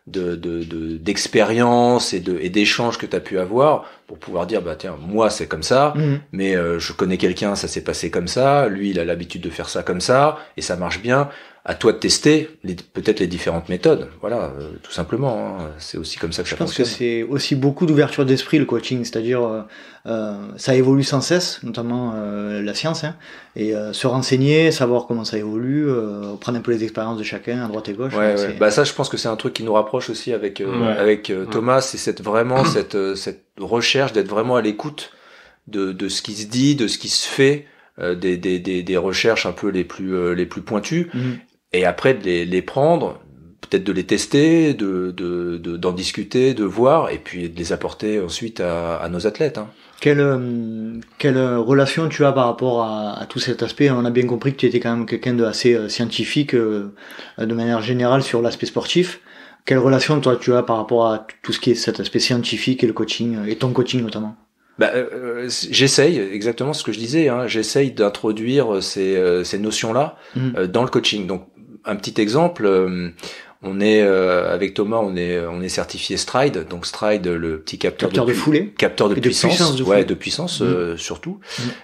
d'expérience et d'échanges que tu as pu avoir pour pouvoir dire bah tiens, moi c'est comme ça, mais je connais quelqu'un, ça s'est passé comme ça, lui il a l'habitude de faire ça comme ça et ça marche bien. À toi de tester peut-être les différentes méthodes. Voilà, tout simplement. Hein. C'est aussi comme ça que ça fonctionne. Je pense que c'est aussi beaucoup d'ouverture d'esprit le coaching, c'est-à-dire ça évolue sans cesse, notamment la science, hein, et se renseigner, savoir comment ça évolue, prendre un peu les expériences de chacun à droite et gauche. Ouais, ouais. Bah ça, je pense que c'est un truc qui nous rapproche aussi avec Thomas, c'est cette recherche d'être vraiment à l'écoute de ce qui se dit, de ce qui se fait, des recherches un peu les plus pointues. Et après de les prendre, peut-être de les tester, d'en discuter, de voir, et puis de les apporter ensuite à nos athlètes. Hein. Quelle relation tu as par rapport à tout cet aspect? On a bien compris que tu étais quand même quelqu'un de assez scientifique de manière générale sur l'aspect sportif. Quelle relation toi tu as par rapport à tout ce qui est cet aspect scientifique et le coaching, et ton coaching notamment? J'essaye, exactement ce que je disais, hein, j'essaye d'introduire ces notions-là dans le coaching. Donc un petit exemple, on est avec Thomas, on est certifié Stride, donc Stride, le petit capteur de foulée, capteur de puissance, de puissance surtout.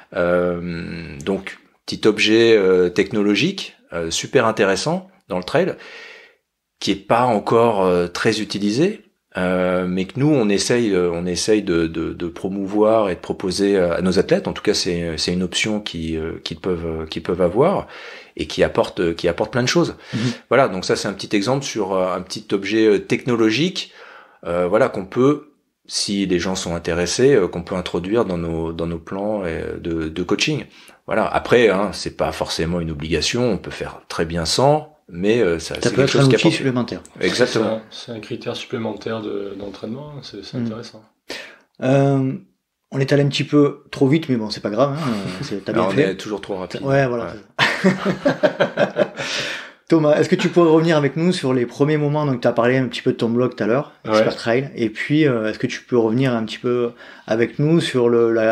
Donc petit objet technologique super intéressant dans le trail, qui est pas encore très utilisé. Mais que nous on essaye de promouvoir et de proposer à nos athlètes. En tout cas, c'est une option qu'ils peuvent avoir et qui apporte plein de choses. Voilà, donc ça c'est un petit exemple sur un petit objet technologique, voilà, qu'on peut, si les gens sont intéressés, qu'on peut introduire dans nos plans de coaching. Voilà. Après, hein, c'est pas forcément une obligation. On peut faire très bien sans. Mais ça peut être un outil supplémentaire. Exactement. C'est un critère supplémentaire d'entraînement. C'est intéressant. On est allé un petit peu trop vite, mais bon, c'est pas grave. Hein. T'as bien fait. On est toujours trop rapide. Ouais, voilà. Ouais. Thomas, est-ce que tu pourrais revenir avec nous sur les premiers moments? Donc, tu as parlé un petit peu de ton blog tout à l'heure, Expert Trail. Et puis, est-ce que tu peux revenir un petit peu avec nous sur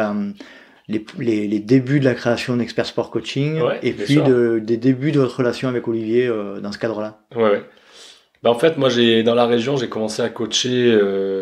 les débuts de la création d'Expert Sport Coaching, et puis des débuts de votre relation avec Olivier dans ce cadre-là? Ouais. En fait, moi, dans la région, j'ai commencé à coacher.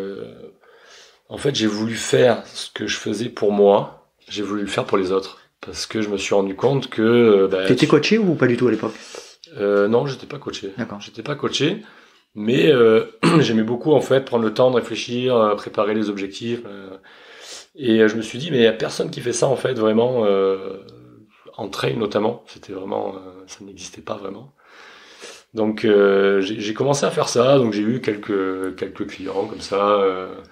En fait, j'ai voulu faire ce que je faisais pour moi. J'ai voulu le faire pour les autres, parce que je me suis rendu compte que. T'étais coaché ou pas du tout à l'époque? Non, j'étais pas coaché. D'accord. J'étais pas coaché, mais j'aimais beaucoup en fait prendre le temps de réfléchir, préparer les objectifs. Et je me suis dit, mais il y a personne qui fait ça en fait vraiment en trail notamment. C'était vraiment, ça n'existait pas vraiment. Donc j'ai commencé à faire ça. Donc j'ai eu quelques clients comme ça.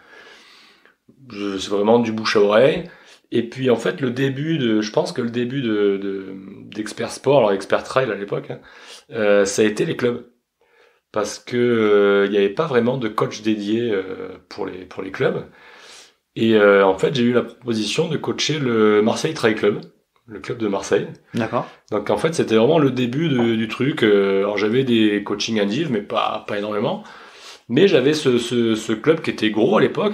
C'est vraiment du bouche à oreille. Et puis en fait je pense que le début d'Expert Sport, alors Expert Trail à l'époque, hein, ça a été les clubs. Parce que il n'y avait pas vraiment de coach dédié pour les clubs. Et en fait, j'ai eu la proposition de coacher le Marseille Trail Club, le club de Marseille. D'accord. Donc en fait, c'était vraiment le début du truc. Alors j'avais des coachings indiv, mais pas énormément. Mais j'avais ce club qui était gros à l'époque,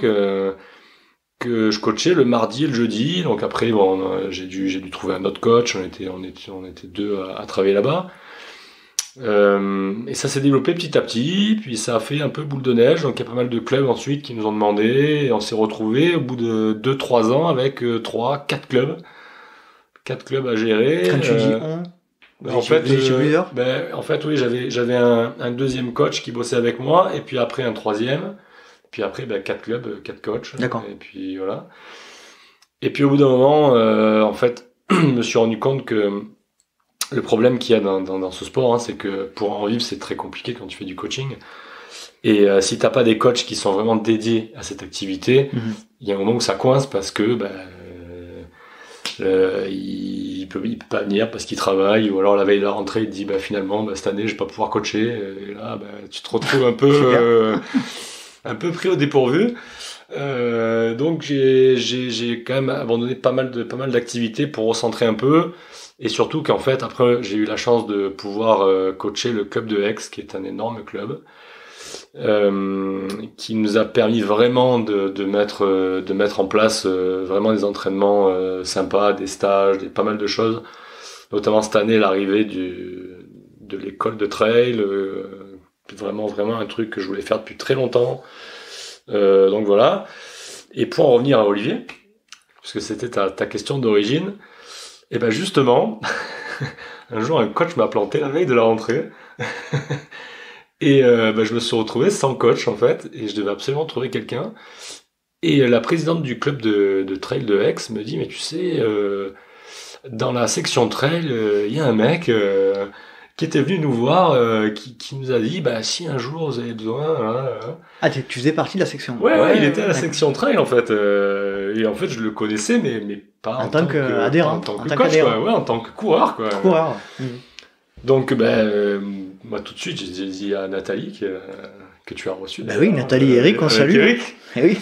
que je coachais le mardi et le jeudi. Donc après, bon, j'ai dû trouver un autre coach. On était deux à travailler là-bas. Et ça s'est développé petit à petit, puis ça a fait un peu boule de neige, donc il y a pas mal de clubs ensuite qui nous ont demandé, et on s'est retrouvés au bout de 2-3 ans avec 4 clubs. 4 clubs à gérer. Quand tu dis on, en fait, plusieurs en fait, oui, j'avais un deuxième coach qui bossait avec moi, et puis après un troisième, puis après 4 clubs, 4 coachs. D'accord. Et puis voilà. Et puis au bout d'un moment, en fait, je me suis rendu compte que le problème qu'il y a dans ce sport, c'est que pour en vivre, c'est très compliqué quand tu fais du coaching. Et si t'as pas des coachs qui sont vraiment dédiés à cette activité, il y a un moment où ça coince parce que il peut pas venir parce qu'il travaille, ou alors la veille de la rentrée, il te dit finalement cette année je vais pas pouvoir coacher. Et là, tu te retrouves un peu pris au dépourvu. Donc j'ai quand même abandonné pas mal d'activités pour recentrer un peu. Et surtout qu'en fait, après, j'ai eu la chance de pouvoir coacher le club de Aix, qui est un énorme club, qui nous a permis vraiment de mettre en place vraiment des entraînements sympas, des stages, pas mal de choses. Notamment cette année, l'arrivée de l'école de trail, vraiment un truc que je voulais faire depuis très longtemps. Donc voilà. Et pour en revenir à Olivier, parce que c'était ta question d'origine. Et justement, un jour un coach m'a planté la veille de la rentrée et je me suis retrouvé sans coach en fait, et je devais absolument trouver quelqu'un. Et la présidente du club de trail de Aix me dit, mais tu sais, dans la section trail, il y a un mec qui était venu nous voir, qui nous a dit, si un jour vous avez besoin... Ah, tu faisais partie de la section. Ouais, il était à la section trail en fait. Et en fait, je le connaissais, mais pas en tant qu'adhérent. En tant que coach, quoi. Ouais, en tant que coureur, quoi. Coureur. Donc, moi, tout de suite, j'ai dit à Nathalie que tu as reçu. Oui, Nathalie et Eric, on salue. Eric. Eh oui.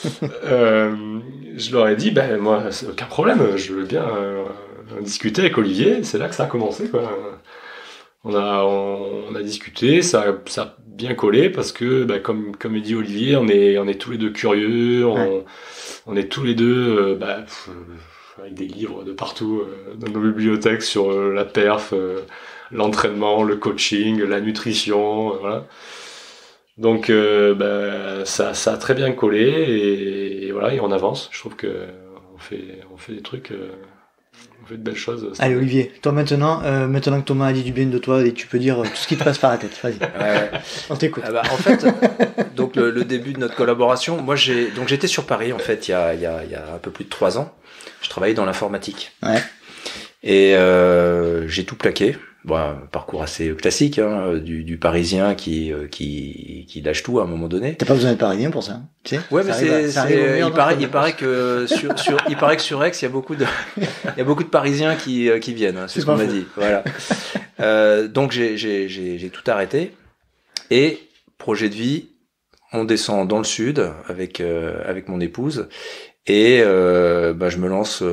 Je leur ai dit, moi, c'est aucun problème, je veux bien discuter avec Olivier. C'est là que ça a commencé, quoi. On a discuté, ça a bien collé parce que, comme dit Olivier, on est tous les deux curieux, on est tous les deux, avec des livres de partout dans nos bibliothèques sur la perf, l'entraînement, le coaching, la nutrition, voilà. Donc, ça a très bien collé et voilà, et on avance. Je trouve que on fait des trucs. On fait de belles choses. Allez Olivier, toi maintenant que Thomas a dit du bien de toi, et tu peux dire tout ce qui te passe par la tête. Vas-y. On t'écoute. En fait, donc le début de notre collaboration, moi j'étais sur Paris en fait il y a un peu plus de 3 ans. Je travaillais dans l'informatique. Ouais. Et j'ai tout plaqué. Bon, un parcours assez classique, du Parisien qui lâche tout à un moment donné. T'as pas besoin d'être Parisien pour ça, tu sais. Ouais, mais il paraît que sur Aix, il y a beaucoup de Parisiens qui viennent, c'est ce qu'on m'a dit. Voilà. Donc j'ai tout arrêté. Et projet de vie, on descend dans le sud avec mon épouse. Et je me lance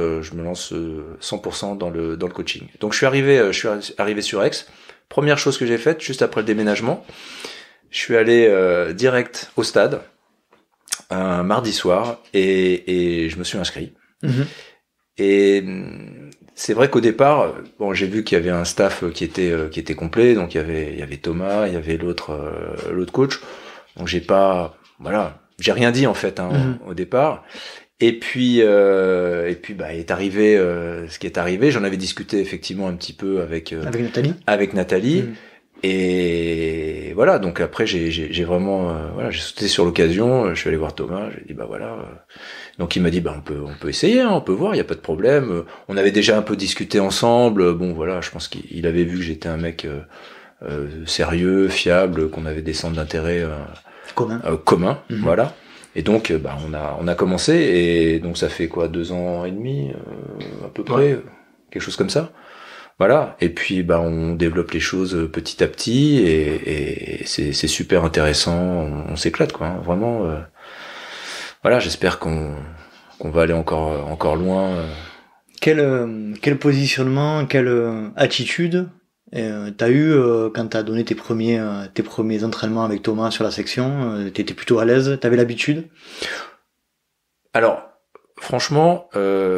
100% dans le coaching. Donc je suis arrivé sur Aix. Première chose que j'ai faite juste après le déménagement, je suis allé direct au stade un mardi soir et je me suis inscrit. Et c'est vrai qu'au départ, j'ai vu qu'il y avait un staff qui était complet, donc il y avait Thomas, il y avait l'autre coach. Donc j'ai rien dit en fait au départ. Et puis est arrivé ce qui est arrivé. J'en avais discuté effectivement un petit peu avec Nathalie. Et voilà, donc après j'ai vraiment j'ai sauté sur l'occasion. Je suis allé voir Thomas. J'ai dit donc il m'a dit on peut essayer, on peut voir, il y a pas de problème. On avait déjà un peu discuté ensemble. Bon voilà, je pense qu'il avait vu que j'étais un mec sérieux, fiable, qu'on avait des centres d'intérêt communs. Voilà. Et donc, on a commencé, et donc ça fait 2 ans et demi, à peu près, quelque chose comme ça. Voilà. Et puis, on développe les choses petit à petit, et c'est super intéressant. On s'éclate, quoi. Hein, vraiment. Voilà. J'espère qu'on va aller encore loin. Quel positionnement, quelle attitude t'as eu quand t'as donné tes premiers entraînements avec Thomas sur la section? T'étais plutôt à l'aise, t'avais l'habitude? Alors franchement,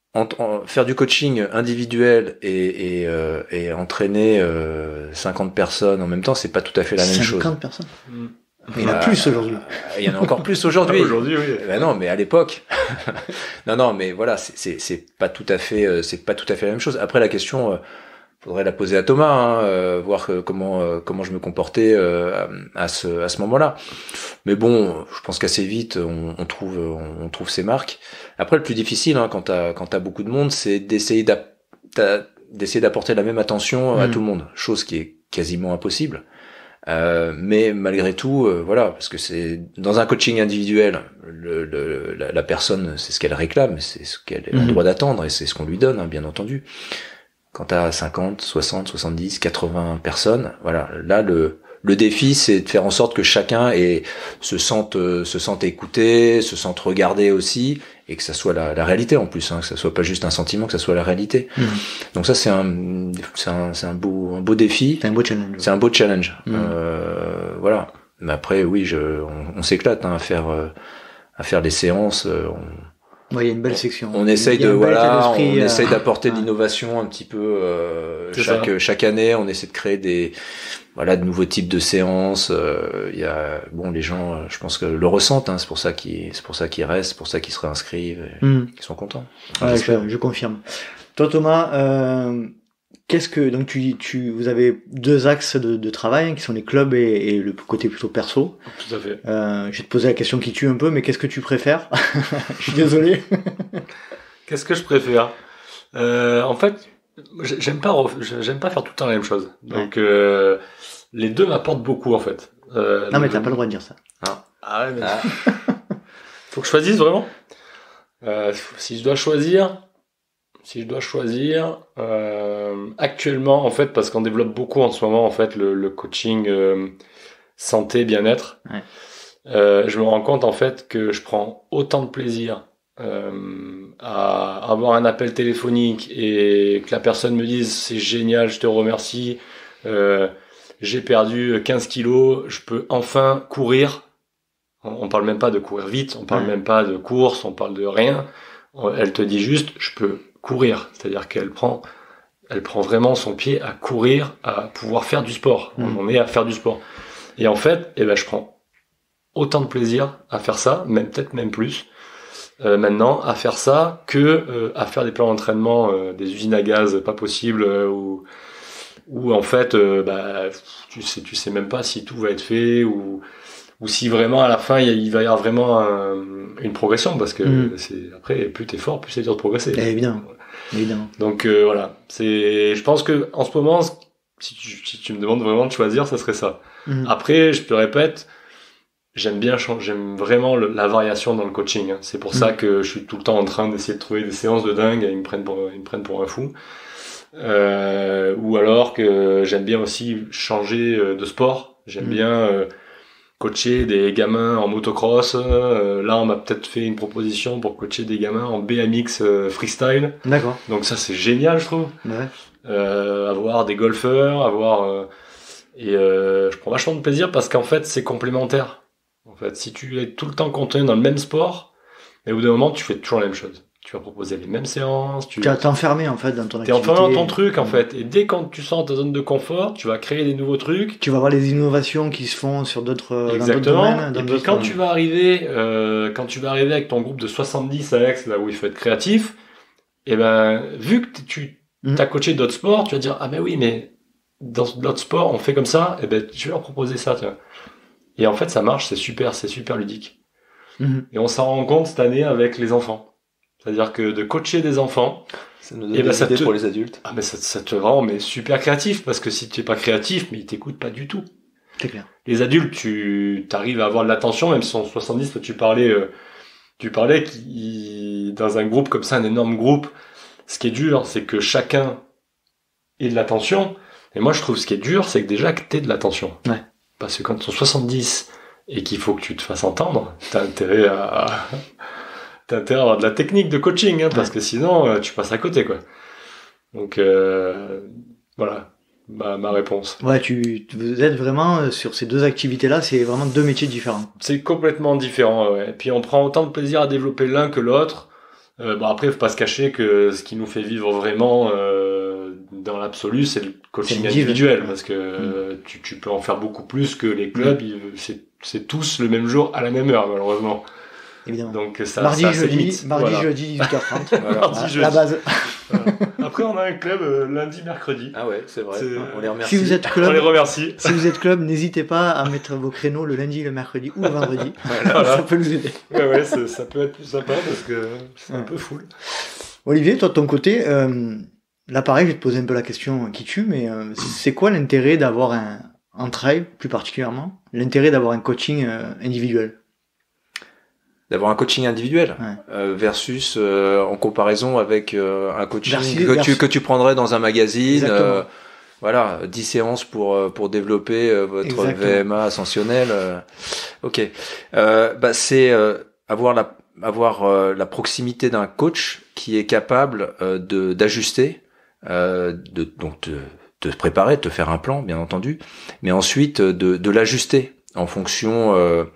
faire du coaching individuel et entraîner 50 personnes en même temps, c'est pas tout à fait la même chose. 50 personnes. Il y en a plus aujourd'hui. Il y en a encore plus aujourd'hui. Aujourd'hui, oui. Ben non, mais à l'époque. non, mais voilà, c'est pas tout à fait la même chose. Après, la question, faudrait la poser à Thomas, voir comment je me comportais à ce moment-là. Mais bon, je pense qu'assez vite on trouve ses marques. Après, le plus difficile quand t'as beaucoup de monde, c'est d'essayer d'apporter la même attention à tout le monde, chose qui est quasiment impossible. Mais malgré tout, voilà, parce que c'est dans un coaching individuel, la personne, c'est ce qu'elle réclame, c'est ce qu'elle a le droit d'attendre et c'est ce qu'on lui donne, bien entendu. Quand t'as 50, 60, 70, 80 personnes, voilà, là le défi, c'est de faire en sorte que chacun se sente écouté, se sente regardé aussi, et que ça soit la réalité en plus, que ça soit pas juste un sentiment, que ça soit la réalité. Donc ça, c'est un beau défi. C'est un beau challenge. C'est un beau challenge. Voilà. Mais après, oui, on s'éclate à faire des séances. Ouais, il y a une belle section. On essaye essaye d'apporter de l'innovation un petit peu chaque année. On essaie de créer de nouveaux types de séances. Les gens, je pense que le ressentent. C'est pour ça qu'ils restent, c'est pour ça qu'ils se réinscrivent, qu'ils sont contents. Ouais, je confirme. Toi, Thomas, donc vous avez deux axes de travail qui sont les clubs et le côté plutôt perso. Tout à fait. Je vais te poser la question qui tue un peu, mais qu'est-ce que tu préfères? Je suis désolé. Qu'est-ce que je préfère? En fait, j'aime pas faire tout le temps la même chose. Donc les deux m'apportent beaucoup en fait. Non mais t'as pas le droit de dire ça. Ah ouais, mais faut que je choisisse vraiment. Si je dois choisir, actuellement en fait, parce qu'on développe beaucoup en ce moment en fait le coaching santé bien-être. Ouais. Je me rends compte en fait que je prends autant de plaisir à avoir un appel téléphonique et que la personne me dise c'est génial, je te remercie, j'ai perdu 15 kilos, je peux enfin courir. On parle même pas de courir vite, on parle même pas de course, on parle de rien. Elle te dit juste je peux courir, c'est-à-dire qu'elle prend vraiment son pied à courir, à pouvoir faire du sport. On est à faire du sport. Et en fait, je prends autant de plaisir à faire ça, peut-être même plus, maintenant, à faire ça que à faire des plans d'entraînement, des usines à gaz pas possibles, où en fait, tu sais même pas si tout va être fait ou si vraiment à la fin il va y avoir vraiment une progression, parce que après plus t'es fort, plus c'est dur de progresser. Évidemment. Donc voilà, je pense que en ce moment, si tu me demandes vraiment de choisir, ça serait ça. Après, je te répète, j'aime vraiment la variation dans le coaching. C'est pour ça que je suis tout le temps en train d'essayer de trouver des séances de dingue, et ils me prennent pour un fou. Ou alors que j'aime bien aussi changer de sport. J'aime bien coacher des gamins en motocross. Là, on m'a peut-être fait une proposition pour coacher des gamins en BMX freestyle. D'accord. Donc ça, c'est génial, je trouve. Ouais. Avoir des golfeurs, je prends vachement de plaisir parce qu'en fait, c'est complémentaire. En fait, si tu es tout le temps contenu dans le même sport, et au bout d'un moment, tu fais toujours la même chose. Tu vas proposer les mêmes séances. Tu t'es enfermé en fait dans ton activité. T'es enfermé dans ton truc en fait. Et dès quand tu sors de ta zone de confort, tu vas créer des nouveaux trucs. Tu vas voir les innovations qui se font sur d'autres Exactement. domaines. Et puis quand tu vas arriver avec ton groupe de 70 à Aix, là où il faut être créatif, vu que tu as coaché d'autres sports, tu vas dire, ah mais oui, mais dans d'autres sports, on fait comme ça, je vais leur proposer ça, tiens. Et en fait, ça marche, c'est super ludique. Et on s'en rend compte cette année avec les enfants. C'est-à-dire que de coacher des enfants, ça nous donne des idées pour les adultes. Ah, mais ça te rend super créatif, parce que si tu es pas créatif, mais ils t'écoutent pas du tout. C'est clair. Les adultes, tu arrives à avoir de l'attention, même si en 70, toi, tu parlais dans un groupe comme ça, un énorme groupe, ce qui est dur, c'est que chacun ait de l'attention. Et moi, je trouve ce qui est dur, c'est que déjà que t'aies de l'attention. Ouais. Parce que quand ils sont 70 et qu'il faut que tu te fasses entendre, t'as intérêt à avoir de la technique de coaching, parce que sinon, tu passes à côté, quoi. Donc, voilà, ma réponse. Ouais, vous êtes vraiment, sur ces deux activités-là, c'est vraiment deux métiers différents. C'est complètement différent, ouais. Et puis, on prend autant de plaisir à développer l'un que l'autre. Bon, après, faut pas se cacher que ce qui nous fait vivre vraiment dans l'absolu, c'est le coaching individuel, parce que tu peux en faire beaucoup plus que les clubs. C'est tous le même jour à la même heure, malheureusement. Évidemment. Donc ça, mardi, ça jeudi, voilà. jeudi, 18h30. Voilà. Mardi, jeudi. La base. Voilà. Après, on a un club lundi, mercredi. Ah ouais, c'est vrai. C'est- On les remercie. Si vous êtes On les club, remercie. si vous êtes club, n'hésitez pas à mettre vos créneaux le lundi, le mercredi ou le vendredi. Voilà. Ça peut nous aider. Ouais, ça peut être plus sympa parce que c'est un peu full. Olivier, toi de ton côté, là pareil, je vais te poser un peu la question qui tue, mais c'est quoi l'intérêt d'avoir en trail, plus particulièrement, l'intérêt d'avoir un coaching individuel? D'avoir un coaching individuel versus en comparaison avec un coaching que tu prendrais dans un magazine. Voilà, 10 séances pour développer votre Exactement. VMA ascensionnel. Ok. C'est avoir la proximité d'un coach qui est capable d'ajuster, donc de te préparer, de te faire un plan, bien entendu, mais ensuite de l'ajuster en fonction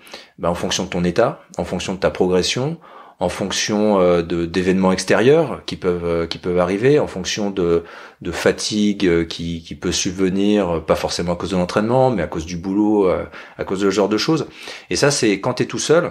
de ton état, en fonction de ta progression, en fonction d'événements extérieurs qui peuvent arriver, en fonction de fatigue qui peut subvenir, pas forcément à cause de l'entraînement, mais à cause du boulot, à cause de ce genre de choses. Et ça, c'est quand t'es tout seul,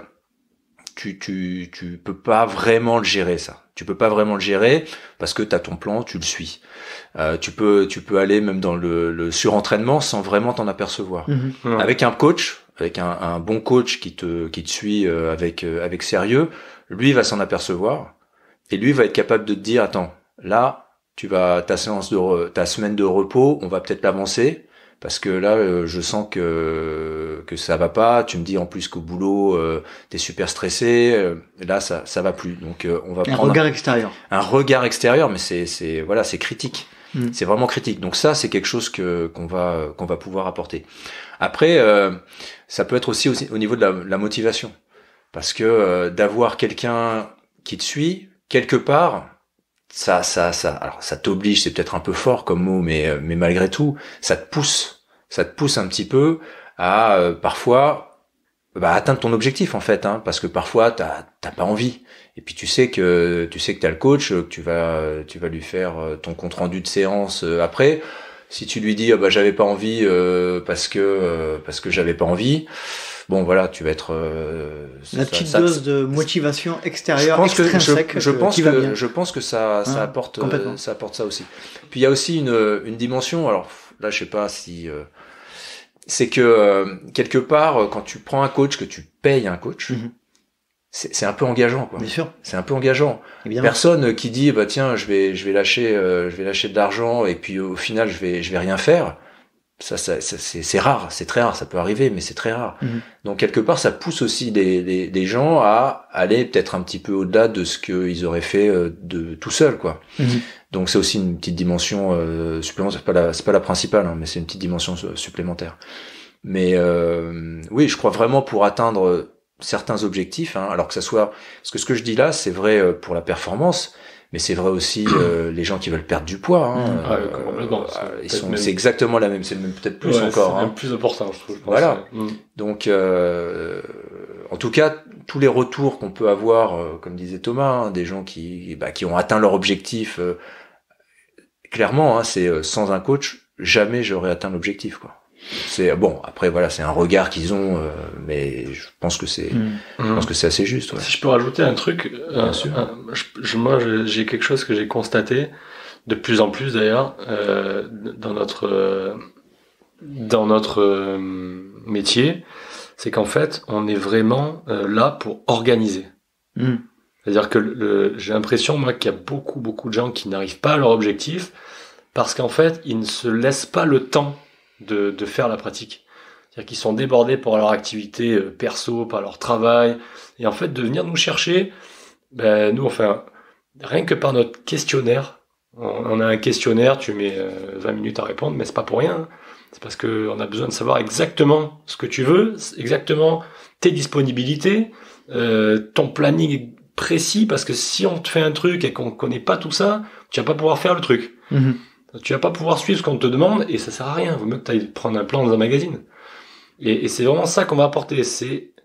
tu peux pas vraiment le gérer, ça. Tu peux pas vraiment le gérer parce que t'as ton plan, tu le suis. Tu peux aller même dans le surentraînement sans vraiment t'en apercevoir. Mm-hmm. Avec un coach, avec un bon coach qui te suit avec sérieux, lui va s'en apercevoir et lui va être capable de te dire attends, là ta semaine de repos, on va peut-être l'avancer parce que là je sens que ça va pas, tu me dis en plus qu'au boulot t'es super stressé, là ça va plus. Donc on va prendre un regard extérieur, mais c'est critique. C'est vraiment critique. Donc ça, c'est quelque chose qu'on va pouvoir apporter. Après, ça peut être aussi au niveau de la motivation, parce que d'avoir quelqu'un qui te suit quelque part, alors ça t'oblige, c'est peut-être un peu fort comme mot, mais malgré tout, ça te pousse un petit peu à parfois atteindre ton objectif en fait, parce que parfois t'as pas envie. Et puis tu sais que t'as le coach, que tu vas lui faire ton compte rendu de séance après. Si tu lui dis j'avais pas envie parce que j'avais pas envie, bon voilà, tu vas être la petite dose de motivation extérieure extrinsèque. Je pense que ça apporte ça aussi. Puis il y a aussi une dimension, alors là je sais pas si c'est que quelque part quand tu prends un coach, que tu payes un coach, c'est un peu engageant quoi. Bien sûr. C'est un peu engageant. Évidemment. Personne qui dit tiens, je vais lâcher de l'argent et puis au final je vais rien faire. Ça c'est rare, c'est très rare, ça peut arriver mais c'est très rare. Donc quelque part ça pousse aussi des gens à aller peut-être un petit peu au-delà de ce qu'ils auraient fait de tout seul quoi. Donc c'est aussi une petite dimension supplémentaire, c'est pas la principale mais c'est une petite dimension supplémentaire. Mais oui, je crois vraiment pour atteindre certains objectifs, alors que ça soit, parce que ce que je dis là, c'est vrai pour la performance, mais c'est vrai aussi les gens qui veulent perdre du poids. C'est exactement la même, c'est même peut-être plus encore. C'est même plus important, je trouve. Voilà. Donc, en tout cas, tous les retours qu'on peut avoir, comme disait Thomas, des gens qui ont atteint leur objectif, clairement, c'est sans un coach, jamais j'aurais atteint l'objectif, quoi. C'est bon, après voilà, c'est un regard qu'ils ont, mais je pense que c'est assez juste. Ouais. Si je peux rajouter un truc, bien sûr. Moi j'ai quelque chose que j'ai constaté de plus en plus d'ailleurs dans notre métier, c'est qu'en fait on est vraiment là pour organiser. C'est-à-dire que j'ai l'impression moi qu'il y a beaucoup de gens qui n'arrivent pas à leur objectif parce qu'en fait ils ne se laissent pas le temps de faire la pratique. C'est-à-dire qu'ils sont débordés par leur activité perso, par leur travail, et en fait de venir nous chercher, nous enfin, rien que par notre questionnaire, on a un questionnaire, tu mets 20 minutes à répondre, mais c'est pas pour rien, c'est parce que on a besoin de savoir exactement ce que tu veux, exactement tes disponibilités, ton planning précis, parce que si on te fait un truc et qu'on connaît pas tout ça, tu vas pas pouvoir faire le truc. Tu vas pas pouvoir suivre ce qu'on te demande et ça sert à rien. Vaut mieux que tu ailles prendre un plan dans un magazine. Et c'est vraiment ça qu'on va apporter. C'est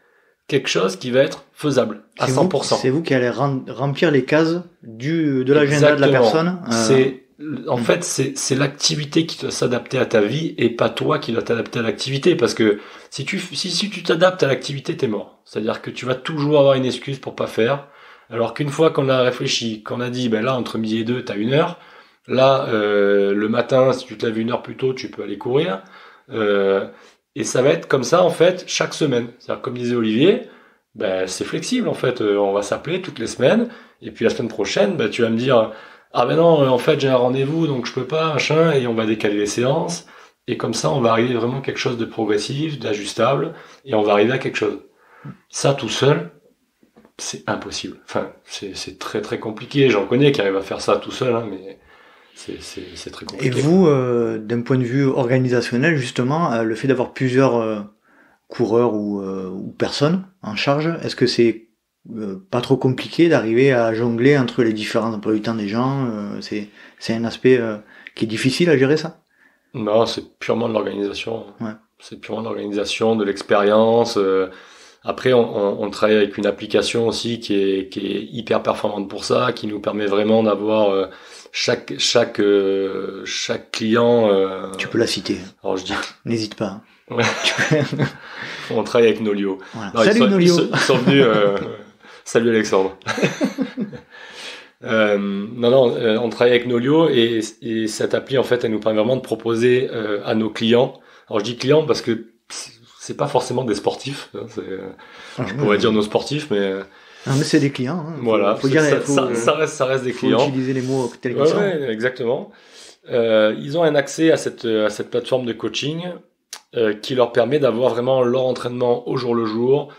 quelque chose qui va être faisable à 100%. C'est vous qui allez remplir les cases de l'agenda de la personne. En fait, c'est l'activité qui doit s'adapter à ta vie et pas toi qui dois t'adapter à l'activité. Parce que si tu t'adaptes à l'activité, t'es mort. C'est-à-dire que tu vas toujours avoir une excuse pour pas faire. Alors qu'une fois qu'on a réfléchi, qu'on a dit, ben là, entre midi et 2, t'as 1 heure. Là, le matin, si tu te lèves 1 heure plus tôt, tu peux aller courir. Et ça va être comme ça, en fait, chaque semaine. C'est-à-dire, comme disait Olivier, ben, c'est flexible, en fait. On va s'appeler toutes les semaines. Et puis, la semaine prochaine, ben, tu vas me dire, ah ben non, en fait, j'ai un rendez-vous, donc je peux pas, machin, et on va décaler les séances. Et comme ça, on va arriver vraiment à quelque chose de progressif, d'ajustable, et on va arriver à quelque chose. Ça, tout seul, c'est impossible. Enfin, c'est très très compliqué. J'en connais qui arrivent à faire ça tout seul, hein, mais c'est très compliqué. Et vous, d'un point de vue organisationnel, justement, le fait d'avoir plusieurs coureurs ou personnes en charge, est-ce que c'est pas trop compliqué d'arriver à jongler entre les différents emplois du temps des gens? C'est un aspect qui est difficile à gérer, ça? Non, c'est purement de l'organisation. Ouais. C'est purement de l'organisation, de l'expérience. Après, on travaille avec une application aussi qui est hyper performante pour ça, qui nous permet vraiment d'avoir chaque client. Tu peux la citer. Alors je dis. N'hésite pas. Ouais. On travaille avec Nolio. Voilà. Non, salut Nolio. Ils sont venus. Salut Alexandre. On travaille avec Nolio et cette appli en fait, elle nous permet vraiment de proposer à nos clients. Alors je dis clients parce que c'est pas forcément des sportifs. Hein, je pourrais dire nos sportifs, mais. Non, mais c'est des clients. Hein. Voilà. Faut dire, ça reste des clients. Faut utiliser les mots tels qu'ils sont. Ouais, exactement. Ils ont un accès à cette plateforme de coaching qui leur permet d'avoir vraiment leur entraînement au jour le jour,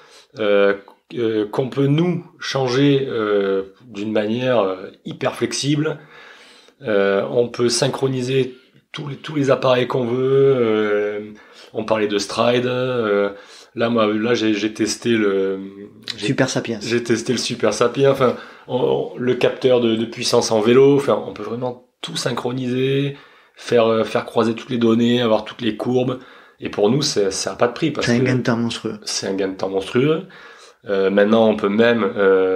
qu'on peut nous changer d'une manière hyper flexible. On peut synchroniser tous les appareils qu'on veut. On parlait de Stride. Là, j'ai testé Super Sapiens. J'ai testé le Super Sapiens. Enfin, le capteur de puissance en vélo. Enfin, on peut vraiment tout synchroniser, faire croiser toutes les données, avoir toutes les courbes. Et pour nous, ça n'a pas de prix. C'est un gain de temps monstrueux. C'est un gain de temps monstrueux. Maintenant, on peut même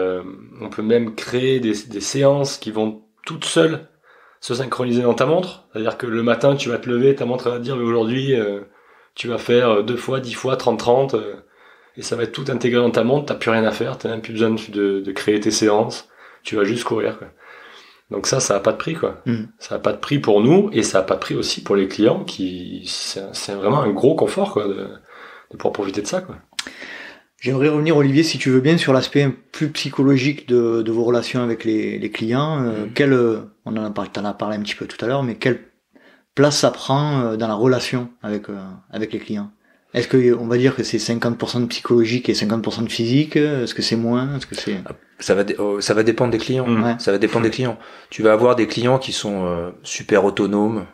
créer des séances qui vont toutes seules se synchroniser dans ta montre. C'est-à-dire que le matin, tu vas te lever, ta montre va te dire, mais aujourd'hui, tu vas faire 2 fois, 10 fois, 30, et ça va être tout intégré dans ta montre, t'as plus rien à faire, t'as même plus besoin de créer tes séances, tu vas juste courir, quoi. Donc ça a pas de prix, quoi. Ça a pas de prix pour nous, et ça a pas de prix aussi pour les clients c'est vraiment un gros confort, quoi, de pouvoir profiter de ça, quoi. J'aimerais revenir, Olivier, si tu veux bien, sur l'aspect plus psychologique de vos relations avec les clients. On en a parlé, t'en as parlé un petit peu tout à l'heure, mais quelle place ça prend dans la relation avec les clients? Est-ce que on va dire que c'est 50% de psychologique et 50% de physique? Est-ce que c'est moins? Est-ce que c'est ça va dépendre des clients. Ouais. Ça va dépendre des clients. Tu vas avoir des clients qui sont super autonomes.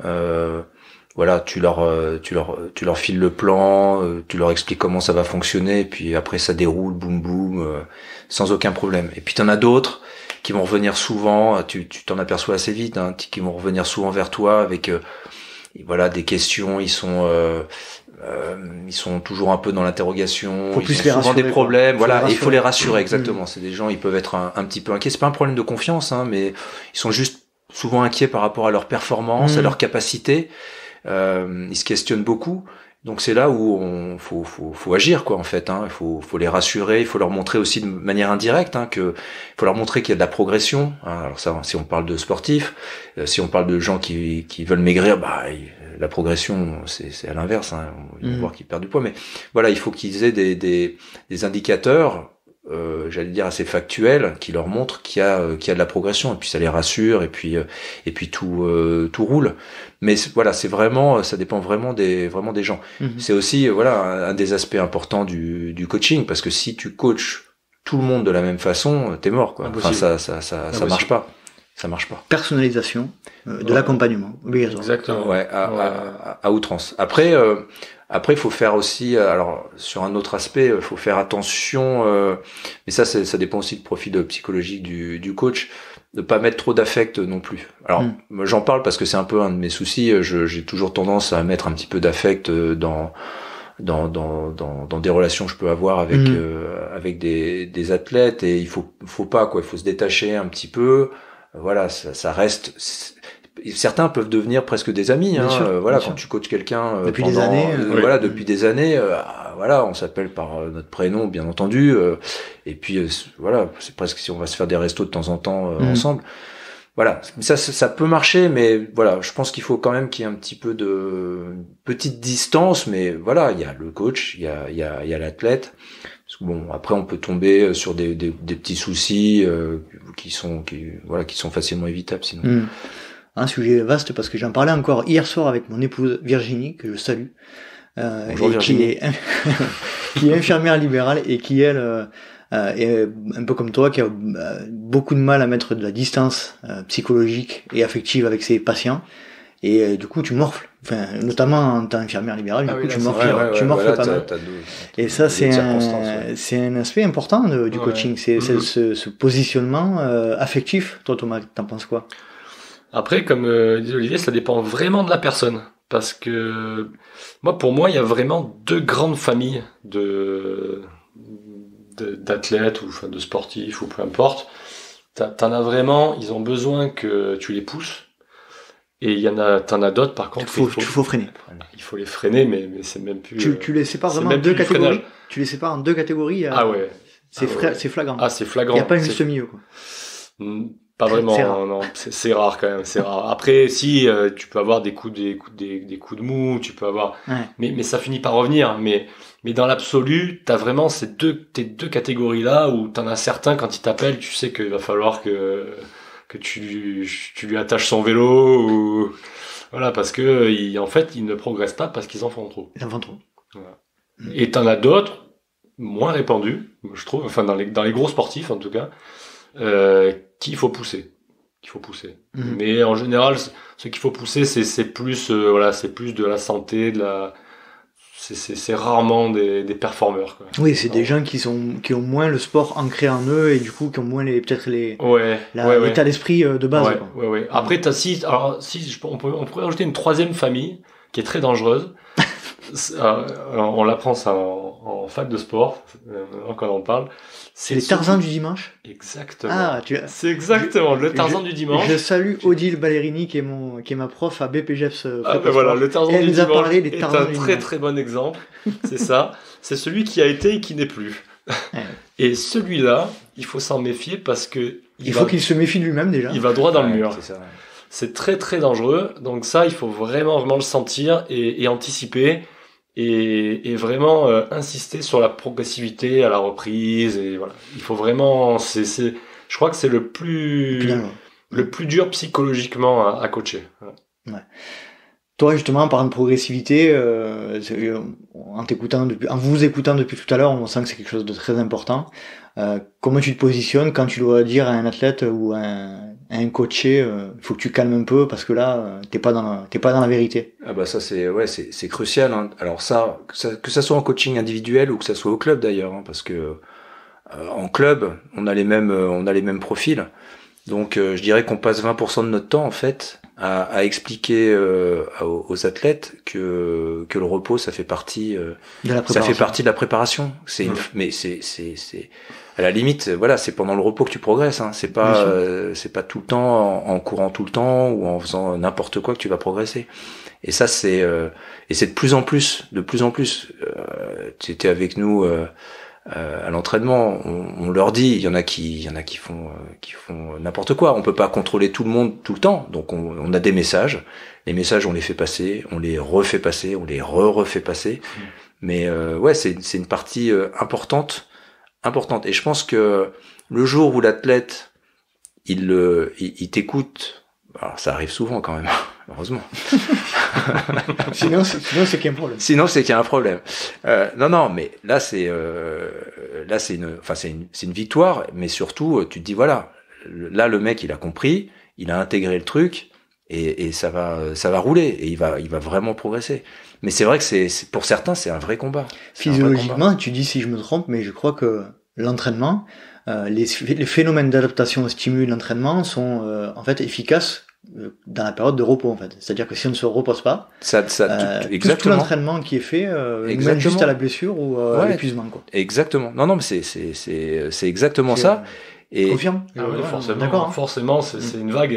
Voilà, tu leur files le plan, tu leur expliques comment ça va fonctionner, et puis après ça déroule, boum boum, sans aucun problème. Et puis t'en as d'autres qui vont revenir souvent, tu t'en aperçois assez vite, hein, qui vont revenir souvent vers toi avec voilà des questions. Ils sont toujours un peu dans l'interrogation. Faut Ils plus ont les souvent rassurer, des problèmes. quoi. Voilà, il faut les rassurer exactement. C'est des gens, ils peuvent être un petit peu inquiets. C'est pas un problème de confiance, hein, mais ils sont juste souvent inquiets par rapport à leur performance, à leur capacité. Ils se questionnent beaucoup. Donc c'est là où faut agir, quoi, en fait, hein. Il faut les rassurer, il faut leur montrer aussi de manière indirecte, hein, il faut leur montrer qu'il y a de la progression, hein. Alors ça, si on parle de sportifs, si on parle de gens qui veulent maigrir, la progression, c'est à l'inverse, hein. Ils vont voir qu'ils perdent du poids, mais voilà, il faut qu'ils aient des indicateurs, j'allais dire assez factuels, qui leur montrent qu'il y a de la progression, et puis ça les rassure, et puis tout roule. Mais voilà, c'est vraiment, ça dépend vraiment des gens. C'est aussi voilà un des aspects importants du coaching, parce que si tu coaches tout le monde de la même façon, t'es mort, quoi. Enfin, ça marche pas. Ça marche pas. Personnalisation de l'accompagnement, obligatoire. Exactement. Ouais, à outrance. Après, il faut faire aussi, alors sur un autre aspect, il faut faire attention. Mais ça dépend aussi du profil psychologique du coach, de pas mettre trop d'affect non plus. Alors, j'en parle parce que c'est un peu un de mes soucis. J'ai toujours tendance à mettre un petit peu d'affect dans dans des relations que je peux avoir avec des athlètes, et il faut pas quoi, il faut se détacher un petit peu. Voilà, ça reste. Certains peuvent devenir presque des amis, hein. Voilà, quand tu coaches quelqu'un depuis des années, voilà, depuis des années, voilà, on s'appelle par notre prénom, bien entendu, et puis voilà, c'est presque si on va se faire des restos de temps en temps ensemble. Voilà, ça peut marcher, mais voilà, je pense qu'il faut quand même qu'il y ait un petit peu de petite distance, mais voilà, il y a le coach, il y a l'athlète. Parce que bon, après on peut tomber sur des petits soucis qui sont facilement évitables sinon. Un sujet vaste, parce que j'en parlais encore hier soir avec mon épouse Virginie, que je salue, Bonjour, et Virginie. qui est infirmière libérale et qui elle est un peu comme toi, qui a beaucoup de mal à mettre de la distance psychologique et affective avec ses patients, et du coup tu morfles, enfin notamment en tant qu'infirmière libérale, du coup tu morfles pas mal. Et ça c'est un aspect important du coaching, c'est ce positionnement affectif. Toi Thomas, t'en penses quoi? Après, comme dit Olivier, ça dépend vraiment de la personne. Parce que pour moi, il y a vraiment deux grandes familles d'athlètes ou enfin, de sportifs ou peu importe. T'en as vraiment, ils ont besoin que tu les pousses. Et t'en as d'autres par contre. Il faut freiner. Il faut les freiner, mais c'est même plus. Tu les sépares vraiment en deux catégories. Tu les sépares en deux catégories. Ah ouais. C'est flagrant. Ah, c'est flagrant. Il n'y a pas un juste milieu, quoi. Pas vraiment, c'est rare. Non, c'est rare quand même, c'est rare. Après, si tu peux avoir des coups de mou, tu peux avoir, mais ça finit par revenir. Mais dans l'absolu, t'as vraiment tes deux catégories là où t'en as certains quand ils t'appellent, tu sais qu'il va falloir que tu lui attaches son vélo ou voilà parce que en fait ils ne progressent pas parce qu'ils en font trop. Ils en font trop. Voilà. Et t'en as d'autres moins répandus, je trouve, enfin dans les gros sportifs en tout cas. Qu'il faut pousser. Mais en général, ce qu'il faut pousser, c'est plus, c'est plus de la santé, c'est rarement des performeurs, quoi. Oui, c'est des gens qui ont moins le sport ancré en eux et du coup qui ont moins l'état d'esprit de base. Ouais. Après, on pourrait rajouter une troisième famille qui est très dangereuse. On l'apprend ça en fac de sport, quand on en parle. C'est les Tarzans du dimanche. Exactement. C'est exactement le Tarzan du dimanche. Je salue Odile Ballerini qui est ma prof à BPGEPS. Voilà, le Tarzan du dimanche parlé des est un très très bon exemple. C'est ça. C'est celui qui a été et qui n'est plus. Et celui-là, il faut s'en méfier parce que il faut qu'il se méfie de lui-même déjà. Il va droit dans le mur. C'est ça. C'est très très dangereux. Donc ça, il faut vraiment le sentir et anticiper. Et vraiment insister sur la progressivité à la reprise et voilà, il faut vraiment je crois que c'est le plus dur psychologiquement à coacher. Voilà. Ouais. Toi justement en parlant de progressivité, en vous écoutant depuis tout à l'heure, on sent que c'est quelque chose de très important. Comment tu te positionnes quand tu dois dire à un athlète ou à un coaché, il faut que tu calmes un peu parce que là t'es pas dans la vérité. Ah bah ça c'est crucial, hein. Alors que ça soit en coaching individuel ou que ça soit au club d'ailleurs, hein, parce que en club on a les mêmes profils. Donc je dirais qu'on passe 20% de notre temps en fait à expliquer aux athlètes que le repos ça fait partie de la préparation. Mais c'est à la limite, voilà, c'est pendant le repos que tu progresses, hein. C'est pas tout le temps en courant tout le temps ou en faisant n'importe quoi que tu vas progresser. Et ça c'est de plus en plus. Tu étais avec nous à l'entraînement, on leur dit, il y en a qui font n'importe quoi. On peut pas contrôler tout le monde tout le temps, donc on a des messages. Les messages, on les fait passer, on les refait passer, on les refait passer. Mais c'est une partie importante. Et je pense que le jour où l'athlète il t'écoute, alors ça arrive souvent quand même, heureusement. sinon c'est qu'il y a un problème. Sinon c'est qu'il y a un problème. Non, mais là c'est une victoire, mais surtout tu te dis voilà, là le mec il a compris, il a intégré le truc et ça va rouler et il va vraiment progresser. Mais c'est vrai que c'est pour certains c'est un vrai combat. Physiologiquement, tu dis si je me trompe, mais je crois que l'entraînement, les phénomènes d'adaptation au stimuli de l'entraînement sont en fait efficaces dans la période de repos en fait. C'est-à-dire que si on ne se repose pas, tout l'entraînement qui est fait nous mène juste à la blessure ou à l'épuisement quoi. Exactement. Non mais c'est exactement ça. Et confirme. Forcément. D'accord. Forcément, c'est une vague.